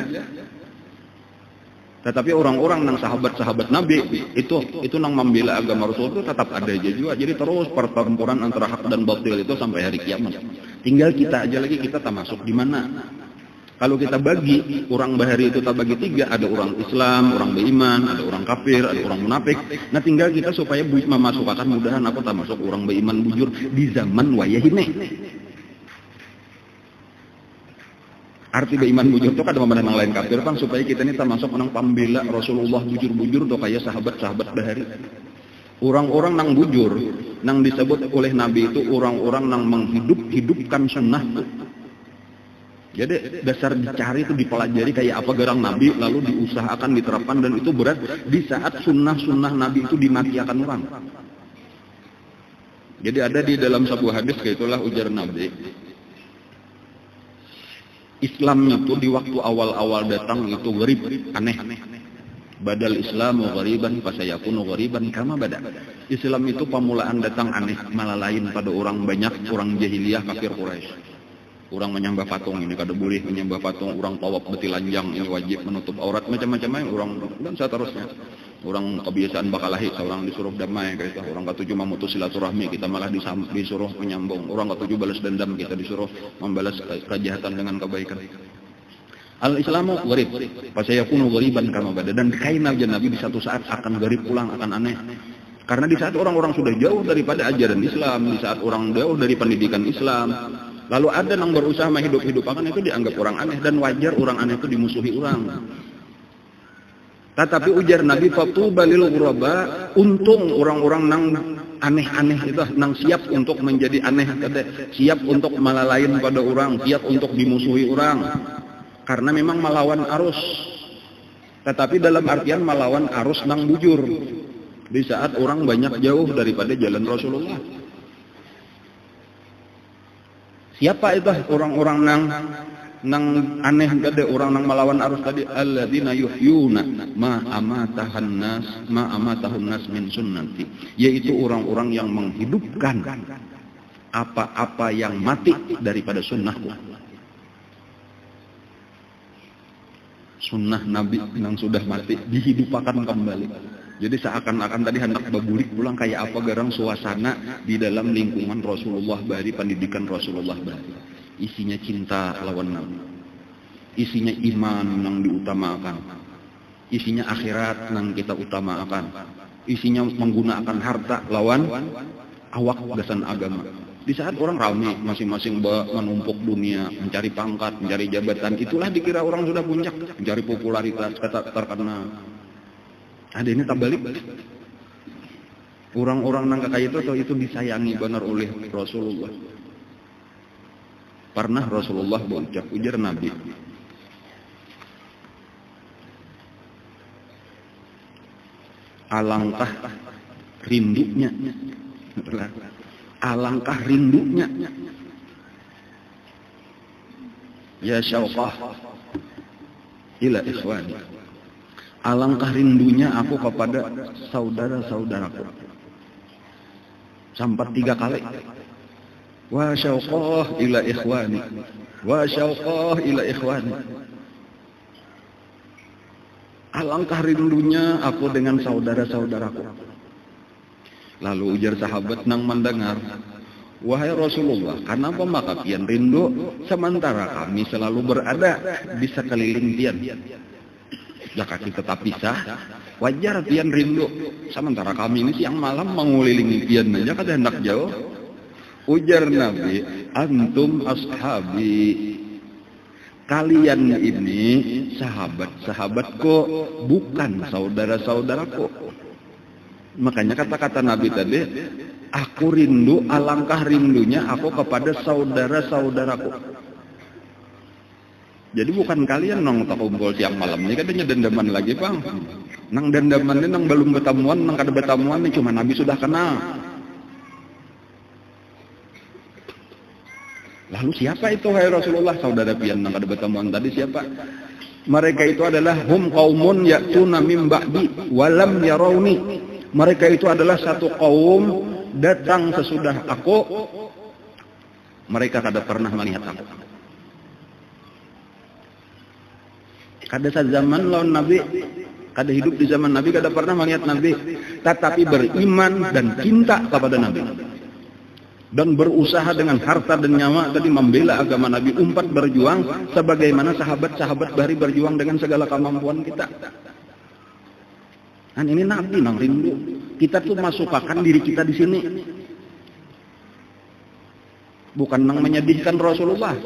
Tetapi orang-orang nang sahabat-sahabat Nabi itu itu nang membela agama Rasul itu tetap ada aja juga. Jadi terus pertempuran antara hak dan batil itu sampai hari kiamat. Tinggal kita aja lagi kita tak masuk di mana. Kalau kita bagi orang bahari itu tak bagi tiga, ada orang Islam, orang beriman, ada orang kafir, ada orang munafik. Nah tinggal kita supaya memasukkan mudahan aku tak masuk orang beriman bujur di zaman wayah ini. Arti beriman bujur itu kan ada pemenang lain kafir kan supaya kita ini termasuk menang pembela Rasulullah bujur-bujur tuh kayak sahabat-sahabat bahari. Orang-orang nang bujur, nang disebut oleh Nabi itu orang-orang nang menghidup-hidupkan sunnah. Jadi dasar dicari itu dipelajari kayak apa gerang Nabi lalu diusahakan diterapkan dan itu berat di saat sunnah-sunnah Nabi itu dimatikan orang. Jadi ada di dalam sebuah hadis kayak itulah ujar Nabi. Islam itu di waktu awal-awal datang itu gharib, aneh. Badal Islamu ghariban fasayakunu ghariban kama bada. Islam itu pemulaan datang aneh, malah lain pada orang banyak, orang jahiliyah kafir Quraisy. Orang menyembah patung ini kada boleh menyembah patung, orang tawaf betilanjang ini wajib menutup aurat macam-macam orang dan seterusnya. Orang kebiasaan bakalahi, orang disuruh damai kita, orang ketujuh memutus silaturahmi, kita malah disuruh menyambung. Orang ketujuh balas dendam, kita disuruh membalas kejahatan dengan kebaikan. Al-Islamu gharib, fasayakunu ghariban kama bada dan kain aja Nabi di satu saat akan gharib pulang, akan aneh. Karena di saat orang-orang sudah jauh daripada ajaran Islam, di saat orang jauh dari pendidikan Islam, lalu ada yang berusaha menghidup-hidupkan itu dianggap orang aneh dan wajar orang aneh itu dimusuhi orang. Tetapi ujar Nabi fatuba lil ghuraba, untung orang-orang nang aneh-aneh itu nang siap untuk menjadi aneh, siap untuk malalain pada orang, siap untuk dimusuhi orang. Karena memang melawan arus. Tetapi dalam artian melawan arus nang bujur. Di saat orang banyak jauh daripada jalan Rasulullah. Siapa itu orang-orang nang nang aneh tadi, orang nang melawan arus tadi, alladzina yuhyuna ma amatahan nas ma amatahun nas min sunnati, yaitu orang-orang yang menghidupkan apa-apa yang mati daripada sunnahku. Sunnah Nabi yang sudah mati dihidupkan kembali. Jadi seakan-akan tadi hendak babulik pulang kayak apa garang suasana di dalam lingkungan Rasulullah bahari, pendidikan Rasulullah bahari. Isinya cinta lawan Nabi. Isinya iman yang diutamakan. Isinya akhirat yang kita utamakan. Isinya menggunakan harta lawan awak gasan agama. Di saat orang ramai masing-masing menumpuk dunia, mencari pangkat, mencari jabatan, itulah dikira orang sudah puncak, mencari popularitas, kata terkenal. Ada ini tak balik. Orang-orang nang kayak itu atau itu disayangi benar oleh Rasulullah. Pernah Rasulullah berucap, ujar Nabi, alangkah rindunya, alangkah rindunya. Ya syauqah ila ikhwani, alangkah rindunya aku kepada saudara-saudaraku. Sampai tiga kali. Wa syauqah ila ikhwani, wa syauqah ila ikhwani. Alangkah rindunya aku dengan saudara-saudaraku. Lalu ujar sahabat nang mendengar, wahai Rasulullah, kenapa maka pian rindu sementara kami selalu berada di sekeliling pian? Jika kita tetap pisah, wajar pian rindu. Sementara kami ini siang malam mengulilingi pian aja kada hendak jauh. Ujar Nabi, antum ashabi. Kalian ini sahabat-sahabatku, bukan saudara-saudaraku. Makanya kata-kata Nabi tadi, aku rindu, alangkah rindunya aku kepada saudara-saudaraku. Jadi bukan kalian nong tak kumpul siang malam ini katanya dendaman lagi bang. Nang dendaman ini nang belum bertemuan, nang kada bertemuan ini cuma Nabi sudah kenal. Lalu siapa itu hai Rasulullah? Saudara pian nang kada bertemuan tadi siapa? Mereka itu adalah hum qaumun ya'tuna min ba'di wa lam yarawni. Mereka itu adalah satu kaum datang sesudah aku, mereka kada pernah melihat aku. Kada zaman lawan Nabi, kada hidup di zaman Nabi, kada pernah melihat Nabi, tetapi beriman dan cinta kepada Nabi. Dan berusaha dengan harta dan nyawa tadi membela agama Nabi, umpat berjuang sebagaimana sahabat-sahabat bari berjuang dengan segala kemampuan kita. Kan ini Nabi nang rindu. Kita tuh masukkan diri kita di sini. Bukan nang menyedihkan Rasulullah.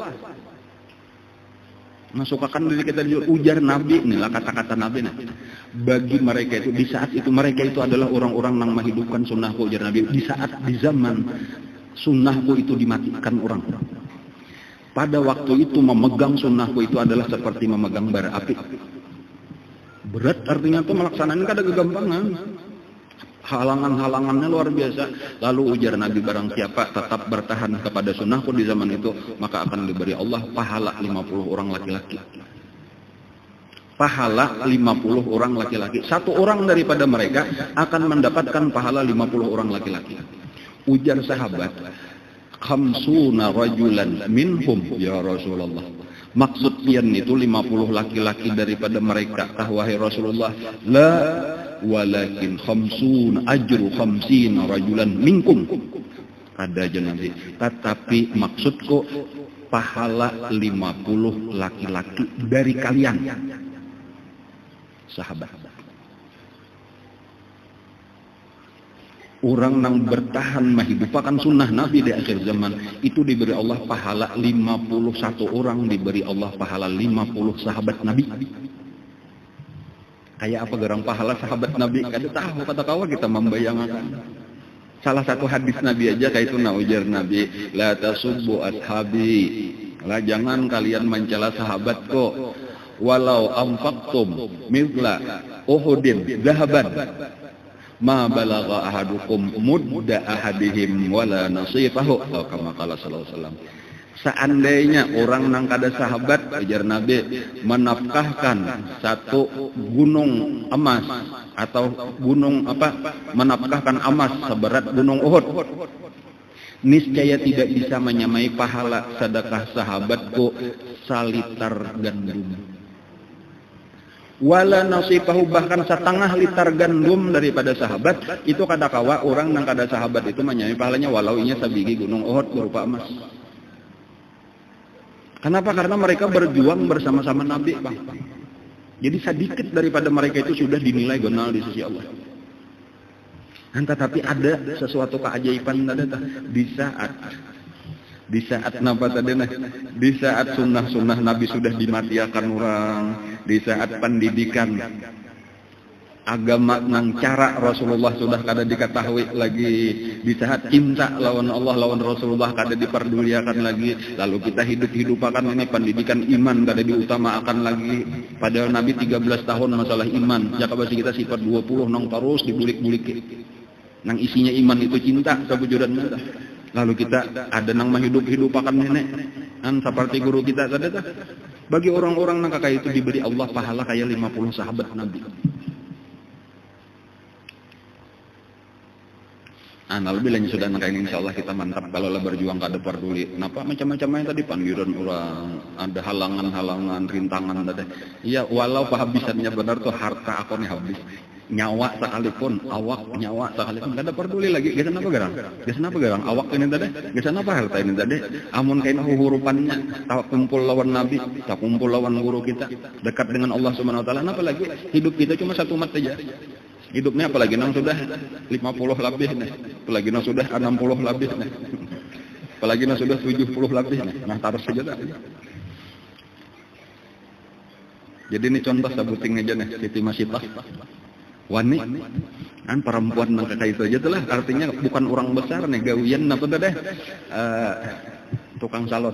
Masukkan diri kita di ujar Nabi, inilah kata-kata Nabi. Nah. Bagi mereka itu di saat itu mereka itu adalah orang-orang nang menghidupkan sunnahku, ujar Nabi. Di saat di zaman sunnahku itu dimatikan orang. Pada waktu itu memegang sunnahku itu adalah seperti memegang bara api. Berat artinya itu melaksanakan kada kegampangan. Halangan-halangannya luar biasa. Lalu ujar Nabi, barang siapa tetap bertahan kepada sunnahku di zaman itu, maka akan diberi Allah pahala lima puluh orang laki-laki. Pahala lima puluh orang laki-laki. Satu orang daripada mereka akan mendapatkan pahala lima puluh orang laki-laki. Ujar sahabat, khamsuna rajulan minhum ya Rasulullah. Maksud pian itu lima puluh laki-laki daripada mereka, wahai Rasulullah. La walakin khamsun ajru khamsina rajulan minkum. Kada aja nanti. Tetapi maksudku pahala lima puluh laki-laki dari kalian. Sahabat. Orang yang bertahan menghidupakan sunnah Nabi di akhir zaman itu diberi Allah pahala lima puluh satu orang, diberi Allah pahala lima puluh sahabat Nabi. Kayak apa gerang pahala sahabat Nabi? Kada tahu kata kawa kita membayangkan. Salah satu hadis Nabi aja kayak itu, ujar Nabi, la tasubbu ashabi. Lah jangan kalian mencela sahabatku. Walau anfaqtum mithla Uhudin zahaban ma balagha ahadukum mudda ahadihim wala nasifahu, atau kama qala sallallahu alaihi wasallam. Seandainya orang nang kada sahabat, ujar Nabi, menafkahkan satu gunung emas atau gunung apa, menafkahkan emas seberat gunung Uhud, niscaya tidak bisa menyamai pahala sedekah sahabatku salitar gandum. Wala nasifahu, bahkan setengah liter gandum daripada sahabat itu kada kawa orang nang kada sahabat itu menyamai pahalanya walau inya sabigi gunung Uhud berupa emas. Kenapa? Karena mereka berjuang bersama-sama Nabi, Bang. Jadi sedikit daripada mereka itu sudah dinilai gonal di sisi Allah. Dan tetapi ada sesuatu keajaiban tadi di saat Di saat napa tadi nah, di saat sunnah-sunnah Nabi sudah dimatiakan orang, di saat pendidikan agama nang cara Rasulullah sudah kada diketahui lagi di saat cinta lawan Allah lawan Rasulullah kada diperduliakan lagi, lalu kita hidup-hidupakan ini pendidikan iman kada diutamakan lagi, padahal Nabi tiga belas tahun masalah iman, jaka basi kita sifat dua puluh nang terus dibulik-bulik nang isinya iman itu cinta sabujudan kita, lalu kita ada nang menghidup-hidupakan nenek kan seperti guru kita tadi, bagi orang-orang nang kakak itu diberi Allah pahala kayak lima puluh sahabat Nabi. Nah, lebih lanjut sudah nak ini insya Allah kita mantap kalau lah berjuang kada peduli. Kenapa macam-macam yang tadi panggilan orang, ada halangan-halangan, rintangan tadi. Iya, walau kehabisannya benar tuh harta aku nih habis. Nyawa sekalipun, awak nyawa sekalipun kada peduli lagi. Gesan apa garang? Gesan apa garang? Awak ini tadi? Gesan apa harta ini tadi? Amun kaina hurupannya, tak kumpul lawan Nabi, tak kumpul lawan guru kita, dekat dengan Allah Subhanahu wa taala. Apa lagi? Hidup kita cuma satu umat saja. Hidupnya apalagi nang sudah lima puluh lebih nih, apalagi nang sudah enam puluh lebih nih, apalagi nang sudah tujuh puluh lebih nih, nah taruh saja dah. Jadi ini contoh sabuting aja nih, Siti Masitah, wani, kan perempuan nang kakak itu aja tuh lah, artinya bukan orang besar nih, gawian apa tuh deh, uh, tukang salon,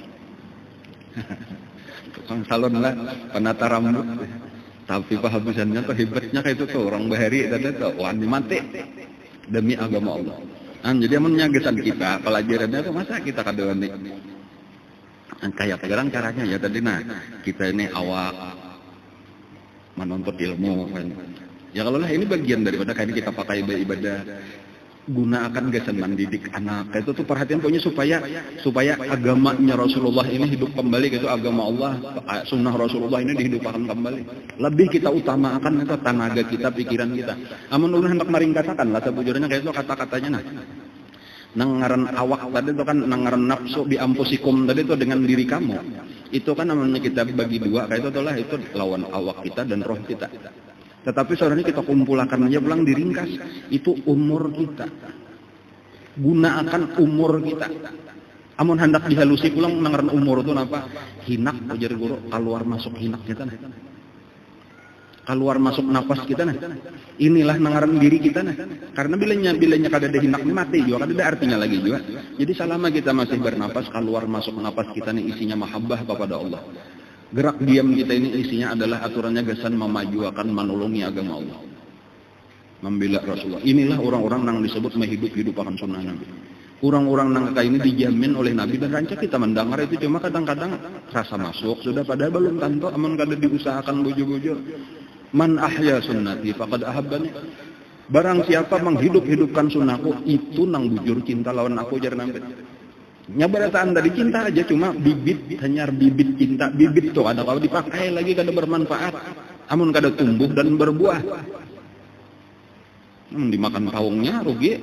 tukang salon lah, penata rambut. Tapi kehabisannya tuh hebatnya kayak itu tuh orang bahari tadi tuh wani mati demi agama Allah. Nah, jadi amunnya gesan kita pelajarannya tuh masa kita kada wani. Kayak sekarang caranya ya tadi nah kita ini awak menuntut ilmu kan. Ya kalau lah ini bagian daripada kayak kita pakai ibadah, gunakan gesan mendidik anak itu tuh perhatian punya supaya supaya agamanya Rasulullah ini hidup kembali gitu, agama Allah sunnah Rasulullah ini dihidupkan kembali, lebih kita utamakan itu tenaga kita, pikiran kita. Amun ulun hendak maring katakan lah sebujurnya kayak itu kata-katanya nah nangaran awak tadi itu kan nangaran nafsu bi ampusikum tadi itu dengan diri kamu itu kan namanya kita bagi dua kayak itu itulah itu lawan awak kita dan roh kita. Tetapi saudara ini kita kumpulkan aja pulang diringkas. Itu umur kita. Gunakan umur kita. Amun hendak dihalusi pulang nangaran umur itu apa? Hinak ujar guru keluar masuk hinak kita nah. Keluar masuk napas kita nah. Inilah nangaran diri kita nah. Karena bilanya bilanya kada ada hinak mati juga, kada ada artinya lagi juga. Jadi selama kita masih bernapas, keluar masuk napas kita nih isinya mahabbah kepada Allah. Gerak diam kita ini isinya adalah aturannya gesan memajuakan menolongi agama Allah, membela Rasulullah. Inilah orang-orang yang disebut menghidup-hidupakan sunnah Nabi. Orang-orang yang kayak ini dijamin oleh Nabi dan rancak kita mendengar itu cuma kadang-kadang rasa masuk sudah padahal belum tentu aman kada diusahakan bujur-bujur. Man ahya sunnati faqad ahabbani. Barang siapa menghidup-hidupkan sunnahku itu nang bujur cinta lawan aku jar Nabi. Nyabarataan dari cinta aja cuma bibit, hanya bibit cinta, bibit tuh ada kalau dipakai lagi kada bermanfaat, amun kada tumbuh dan berbuah. Hmm, dimakan paungnya rugi.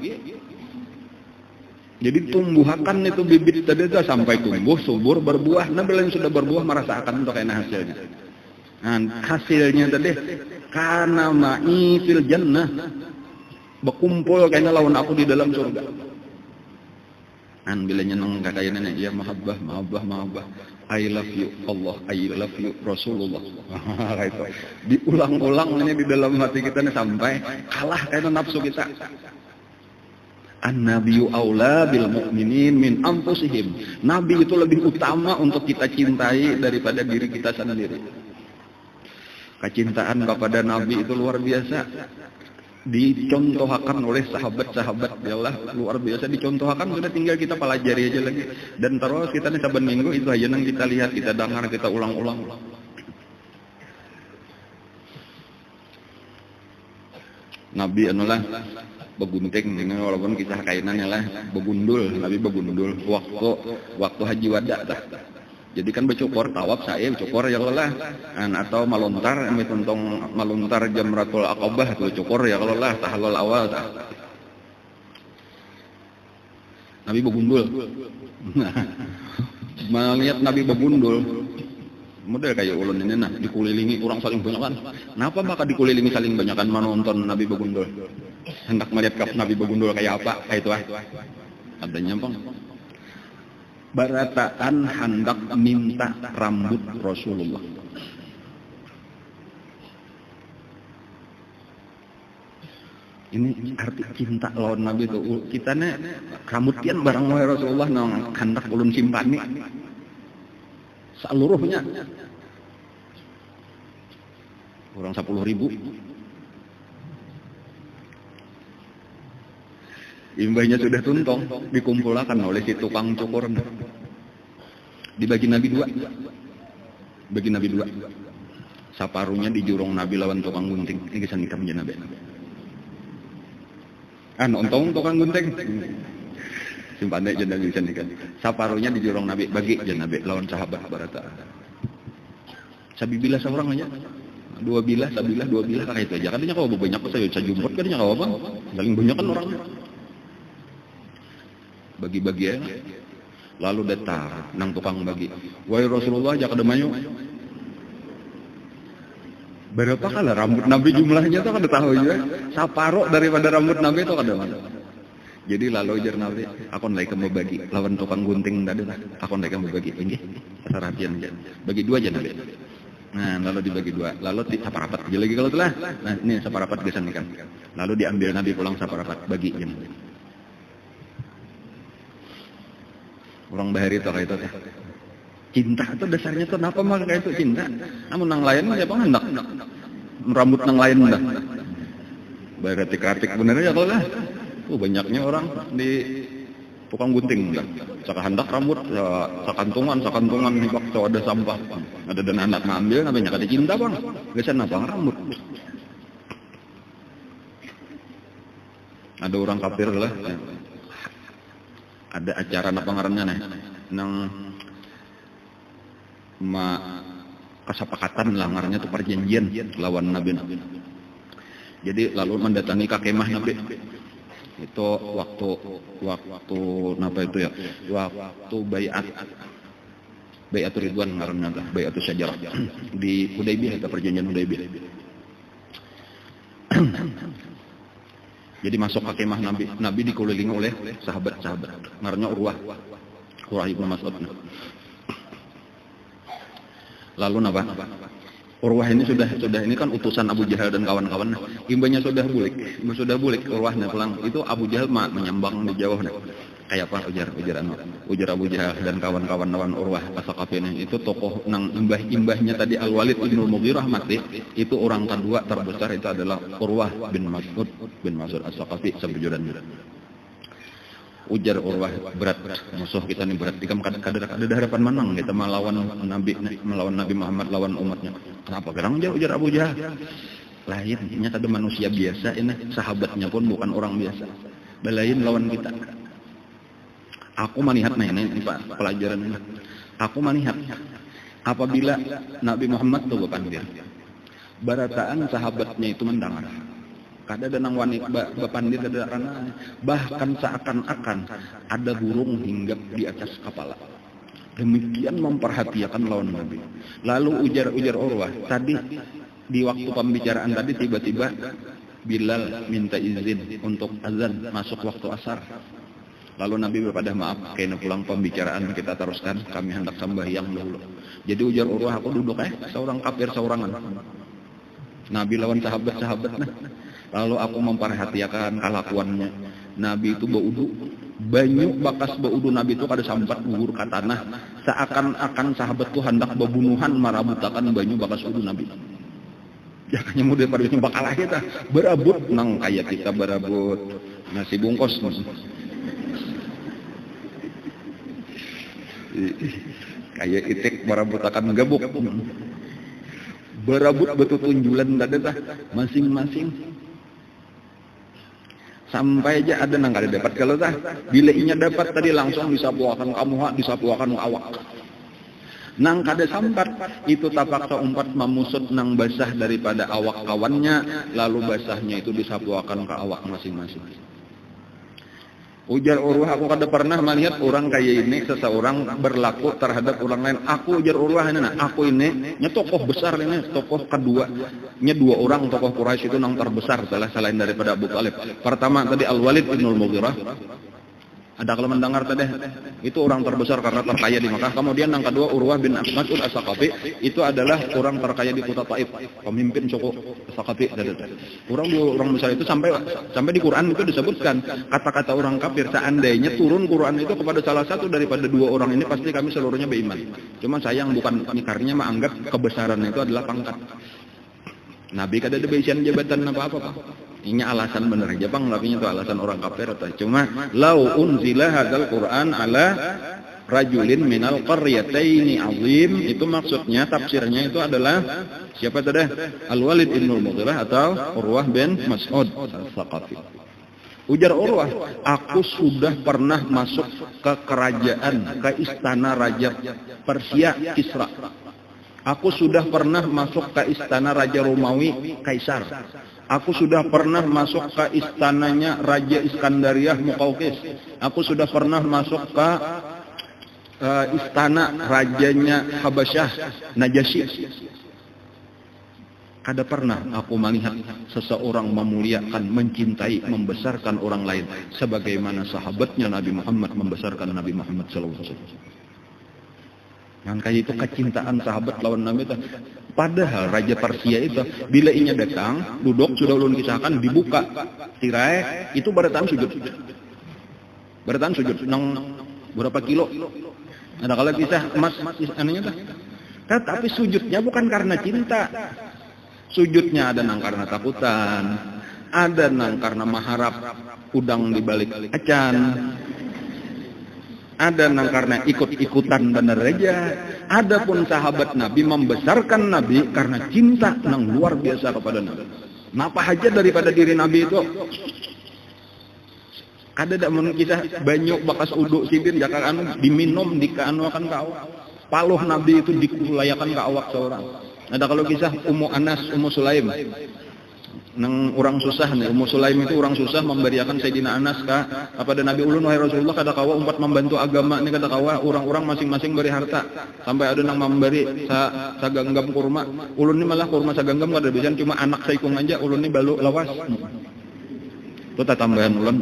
Jadi tumbuhakan itu bibit tadi itu sampai tumbuh, subur, berbuah. Nah bila yang sudah berbuah merasakan untuk enak hasilnya. Nah hasilnya tadi karena ma'i fil jannah, berkumpul kayaknya lawan aku di dalam surga. An bilanya nang kakaknya nenek ya mahabbah mahabbah mahabbah I love you Allah, I love you Rasulullah. Itu diulang-ulang ini di dalam hati kita nih sampai kalah kayak nafsu kita. An-nabiyyu aula bil mu'minin min anfusihim. Nabi itu lebih utama untuk kita cintai daripada diri kita sendiri. Kecintaan kepada Nabi itu luar biasa. Dicontohkan oleh sahabat-sahabat ya Allah, luar biasa dicontohkan, sudah tinggal kita pelajari aja lagi dan terus kita nih saban minggu itu aja yang kita lihat, kita dengar, kita ulang-ulang. Nabi anulah begunting dengan walaupun kisah kainannya lah begundul, Nabi begundul waktu waktu haji wada dah. Jadi kan bercukur tawaf saya bercukur ya Allah an atau malontar kami tentang malontar jamratul aqabah tuh cukur ya Allah tahalul awal tah. Nabi begundul. Melihat Nabi begundul model kayak ulun ini nah dikelilingi orang saling banyakan. Kenapa bakal dikelilingi saling banyakan menonton Nabi begundul? Hendak melihat Nabi begundul kayak apa? Kayak itu ah. Adanya bang. Barataan hendak minta rambut Rasulullah. Ini arti cinta lawan Nabi itu. Kita nih rambutian barang wae Rasulullah nang kandak ulun simpani. Seluruhnya. Orang sepuluh ribu. Imbahnya sudah tuntong, dikumpulkan oleh si tukang cukur. Dibagi Nabi dua. Bagi Nabi dua. Saparunya di jurung Nabi lawan tukang gunting. Ini kisah nikah menjadi Nabi. Ah, nonton tukang gunting. Simpan aja dan kisah nikah. Saparunya di jurung Nabi. Bagi aja Nabi lawan sahabat barata. Sabibilah seorang aja. Dua bilah, sabilah, dua bilah. Kayak itu aja. Katanya kalau banyak saya bisa jumpa. Katanya kalau apa? Saling banyak kan orang. Bagi-bagi ya. Lalu datar nang tukang bagi. Wahai Rasulullah jak ademayu. Berapa kali rambut Nabi jumlahnya tuh kada tahu juga. Saparo daripada rambut Nabi itu kada mana. Jadi lalu jar Nabi, aku naik ke bagi lawan tukang gunting tadi lah. Aku naik ke bagi. Inggih. Sarapian aja. Bagi dua aja Nabi. Nah, lalu dibagi dua. Lalu di saparapat aja lagi kalau telah. Nah, ini saparapat gesan ikan. Lalu diambil Nabi pulang saparapat bagi aja. Orang bahari itu kayak itu teh. Cinta itu dasarnya tuh kenapa mah kayak itu cinta. Namun nang lain mah siapa hendak. Rambut nang lain dah. Baratik-ratik bener ya kalau lah. Oh banyaknya orang di tukang gunting dah. Saka hendak rambut, ya, sakantungan, sakantungan nih waktu ada sampah. Ada dan anak ngambil namanya kada cinta bang. Gesan apa rambut. Ada orang kafir lah. Ada acara apa ngarannya nih nang ma kesepakatan lah ngarannya tuh perjanjian lawan Nabi. Jadi lalu mendatangi kakemah Nabi. Itu waktu waktu apa itu ya? Waktu bayat bayatul Ridwan ngarannya tah, bayatul Syajarah di Hudaybiyah atau perjanjian Hudaybiyah. Jadi masuk ke kemah Nabi, Nabi dikelilingi oleh sahabat-sahabat. Ngarannya Urwah, Urwah ibnu Mas'ud. Lalu napa? Urwah ini sudah sudah ini kan utusan Abu Jahal dan kawan-kawan. Imbanya sudah bulik, imbanya sudah bulik. Urwahnya pulang. Itu Abu Jahal mah menyambang di jauh. Kayak apa ujar ujar anu ujar Abu Jahal dan kawan-kawan lawan Urwah As-Saqafi ini. Itu tokoh nang imbah-imbahnya tadi Al-Walid ibnu Mughirah mati. Itu orang kedua terbesar itu adalah Urwah bin Mas'ud bin Mas'ud As-Saqafi sebujuran. Ujar Urwah berat musuh kita nih berat. Dikam kada ada harapan menang kita melawan Nabi melawan Nabi Muhammad lawan umatnya. Kenapa gerang ujar ujar Abu Jahal? Lainnya kada manusia biasa ini sahabatnya pun bukan orang biasa. Belain lawan kita. Aku melihat nah ini, ini Pak pelajaran ini. Aku melihat apabila Nabi Muhammad tuh berpandir, barataan sahabatnya itu mendengar. Kada ada nang wanita berpandir kada karena bahkan seakan-akan ada burung hinggap di atas kepala. Demikian memperhatikan lawan Nabi. Lalu ujar-ujar Urwah tadi di waktu pembicaraan tadi tiba-tiba Bilal minta izin untuk azan masuk waktu asar. Lalu Nabi berpada maaf, kayaknya pulang pembicaraan kita teruskan, kami hendak sembahyang dulu. Jadi ujar Urwah, aku duduk eh, seorang kafir seorangan. Nabi lawan sahabat-sahabat nah. Lalu aku memperhatikan kelakuannya. Nabi itu baudu, banyak bakas baudu Nabi itu kada sampat gugur ke tanah. Seakan-akan sahabat itu hendak bebunuhan marabutakan banyak bakas udu Nabi. Jangannya mudah pada nyembah kalah kita, berabut nang kayak kita berabut nasi bungkus. Kayak itik barabutakan gabuk. Berabut betul tunjulan tadi tah masing-masing. Sampai aja ada nang kada dapat kalau tah bila inya dapat tadi langsung disapuakan kamu hak disapuakan awak. Nang kada sampat itu tapaksa umpat memusut nang basah daripada awak kawannya lalu basahnya itu disapuakan ke awak masing-masing. Ujar Urwah, aku kada pernah melihat orang kayak ini seseorang berlaku terhadap orang lain. Aku ujar Urwah ini, nah, aku ini, nya tokoh besar ini, tokoh kedua, nya dua orang tokoh Quraisy itu nang terbesar salah selain daripada Abu Talib. Pertama tadi Al-Walid ibnu Mughirah, Ada kalau mendengar tadi, itu orang terbesar karena terkaya di Mekah. Kemudian yang kedua Urwah bin Mas'ud As-Saqafi, itu adalah orang terkaya di kota Taif, pemimpin suku As-Saqafi. Orang orang besar itu sampai sampai di Quran itu disebutkan kata-kata orang kafir, seandainya turun Quran itu kepada salah satu daripada dua orang ini pasti kami seluruhnya beriman. Cuma sayang bukan nyikarnya menganggap kebesaran itu adalah pangkat. Nabi kada ada bisian jabatan apa-apa, Pak. Ini alasan benar Jepang, tapi itu alasan orang kafir atau cuma lau unzila hadzal Qur'an ala rajulin minal qaryataini azim, itu maksudnya tafsirnya itu adalah siapa tadi? Al-Walid bin Mughirah atau Urwah bin Mas'ud As-Saqafi. Ujar Urwah, aku sudah pernah masuk ke kerajaan, ke istana raja Persia Kisra. Aku sudah pernah masuk ke istana Raja Romawi Kaisar. Aku sudah pernah masuk ke istananya Raja Iskandariah Muqawqis. Aku sudah pernah masuk ke uh, istana rajanya Habasyah Najasyi. Kada pernah aku melihat seseorang memuliakan, mencintai, membesarkan orang lain sebagaimana sahabatnya Nabi Muhammad membesarkan Nabi Muhammad sallallahu alaihi wasallam. Yang kayak itu kecintaan sahabat lawan Nabi itu. Padahal Raja Persia itu bila inya datang, duduk sudah ulun kisahkan dibuka tirai itu bertahan sujud. Bertahan sujud nang berapa kilo? Ada kalau kisah emas anunya dah. Tapi sujudnya bukan karena cinta. Sujudnya ada nang karena takutan, ada nang karena maharap udang di balik acan. Ada nang karena ikut-ikutan benar aja. Adapun sahabat Nabi membesarkan Nabi karena cinta nang luar biasa kepada Nabi. Napa aja daripada diri Nabi itu. Ada dak mun kisah banyu bakas uduk sidin jakar anu diminum dikaanu akan kau. Paluh Nabi itu dikulayakan ke awak seorang. Ada kalau kisah Ummu Anas, Ummu Sulaim. Nang orang susah nih, Ummu Sulaim itu orang susah memberiakan Sayyidina Anas ka kepada Nabi ulun, wahai Rasulullah, kada kawa umat membantu agama ini, kada kawa orang-orang masing-masing beri harta sampai ada nang memberi sa saganggam kurma. Ulun ini malah kurma saganggam kada bisa, cuma anak saikung aja ulun ini balu lawas. Itu tambahan ulun.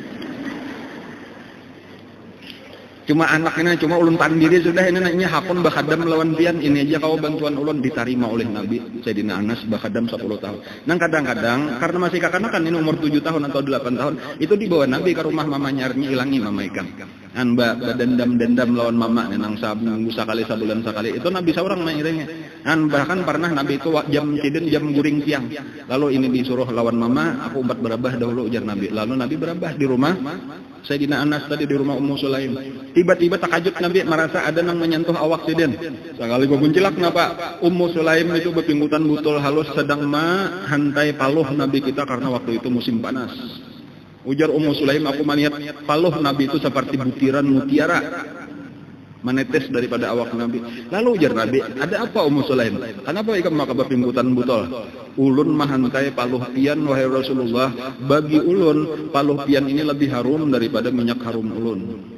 Cuma anak ini, cuma ulun pandiri sudah ini nanya hakun bakadam lawan pian ini aja kau bantuan ulun diterima oleh Nabi Sayyidina Anas bakadam sepuluh tahun. Nang kadang-kadang karena masih kakanakan ini umur tujuh tahun atau delapan tahun itu dibawa Nabi ke rumah mamanya arnya ilangi mama ikan. An ba dendam-dendam lawan mama nang sabung sakali sabulan sakali itu Nabi seorang mairnya. An bahkan pernah Nabi itu jam sidin jam guring tiang. Lalu ini disuruh lawan mama, aku umpat berabah dahulu ujar Nabi. Lalu Nabi berabah di rumah Sayyidina Anas tadi di rumah Ummu Sulaim. Tiba-tiba takajud Nabi merasa ada yang menyentuh awak sidin. Sekali gua kuncilak kenapa? Ummu Sulaim itu berpinggutan butul halus sedang menghantai paluh Nabi kita karena waktu itu musim panas. Ujar Ummu Sulaim, aku melihat paluh Nabi itu seperti butiran mutiara menetes daripada awak Nabi. Lalu ujar Nabi, ada apa Ummu Sulaim? Kenapa ikam maka berpinggutan butul? Ulun mahantai paluh pian wahai Rasulullah. Bagi ulun paluh pian ini lebih harum daripada minyak harum ulun.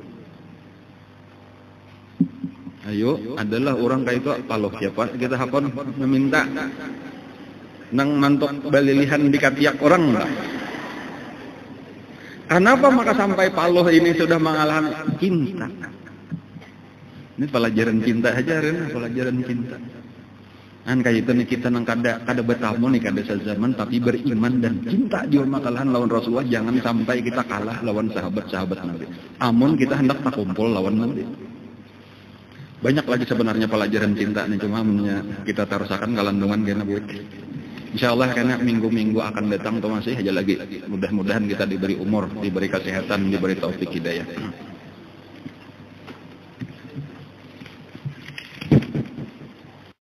Ayo, adalah orang kayak itu paluh siapa? Kita hakon meminta nang mantok balilihan di katiak orang enggak? Kenapa maka sampai paluh ini sudah mengalami cinta? Ini pelajaran cinta aja, Ren, pelajaran cinta. Kan kayak itu nih kita nang kada kada betamu nih kada sezaman tapi beriman dan cinta di rumah kalahan lawan Rasulullah, jangan sampai kita kalah lawan sahabat-sahabat Nabi. Amun kita hendak tak kumpul lawan Nabi. Banyak lagi sebenarnya pelajaran cinta nih, cuma kita terusakan kalandungan kena buat. Insyaallah karena minggu-minggu akan datang tuh masih aja lagi. Mudah-mudahan kita diberi umur, diberi kesehatan, diberi taufik hidayah.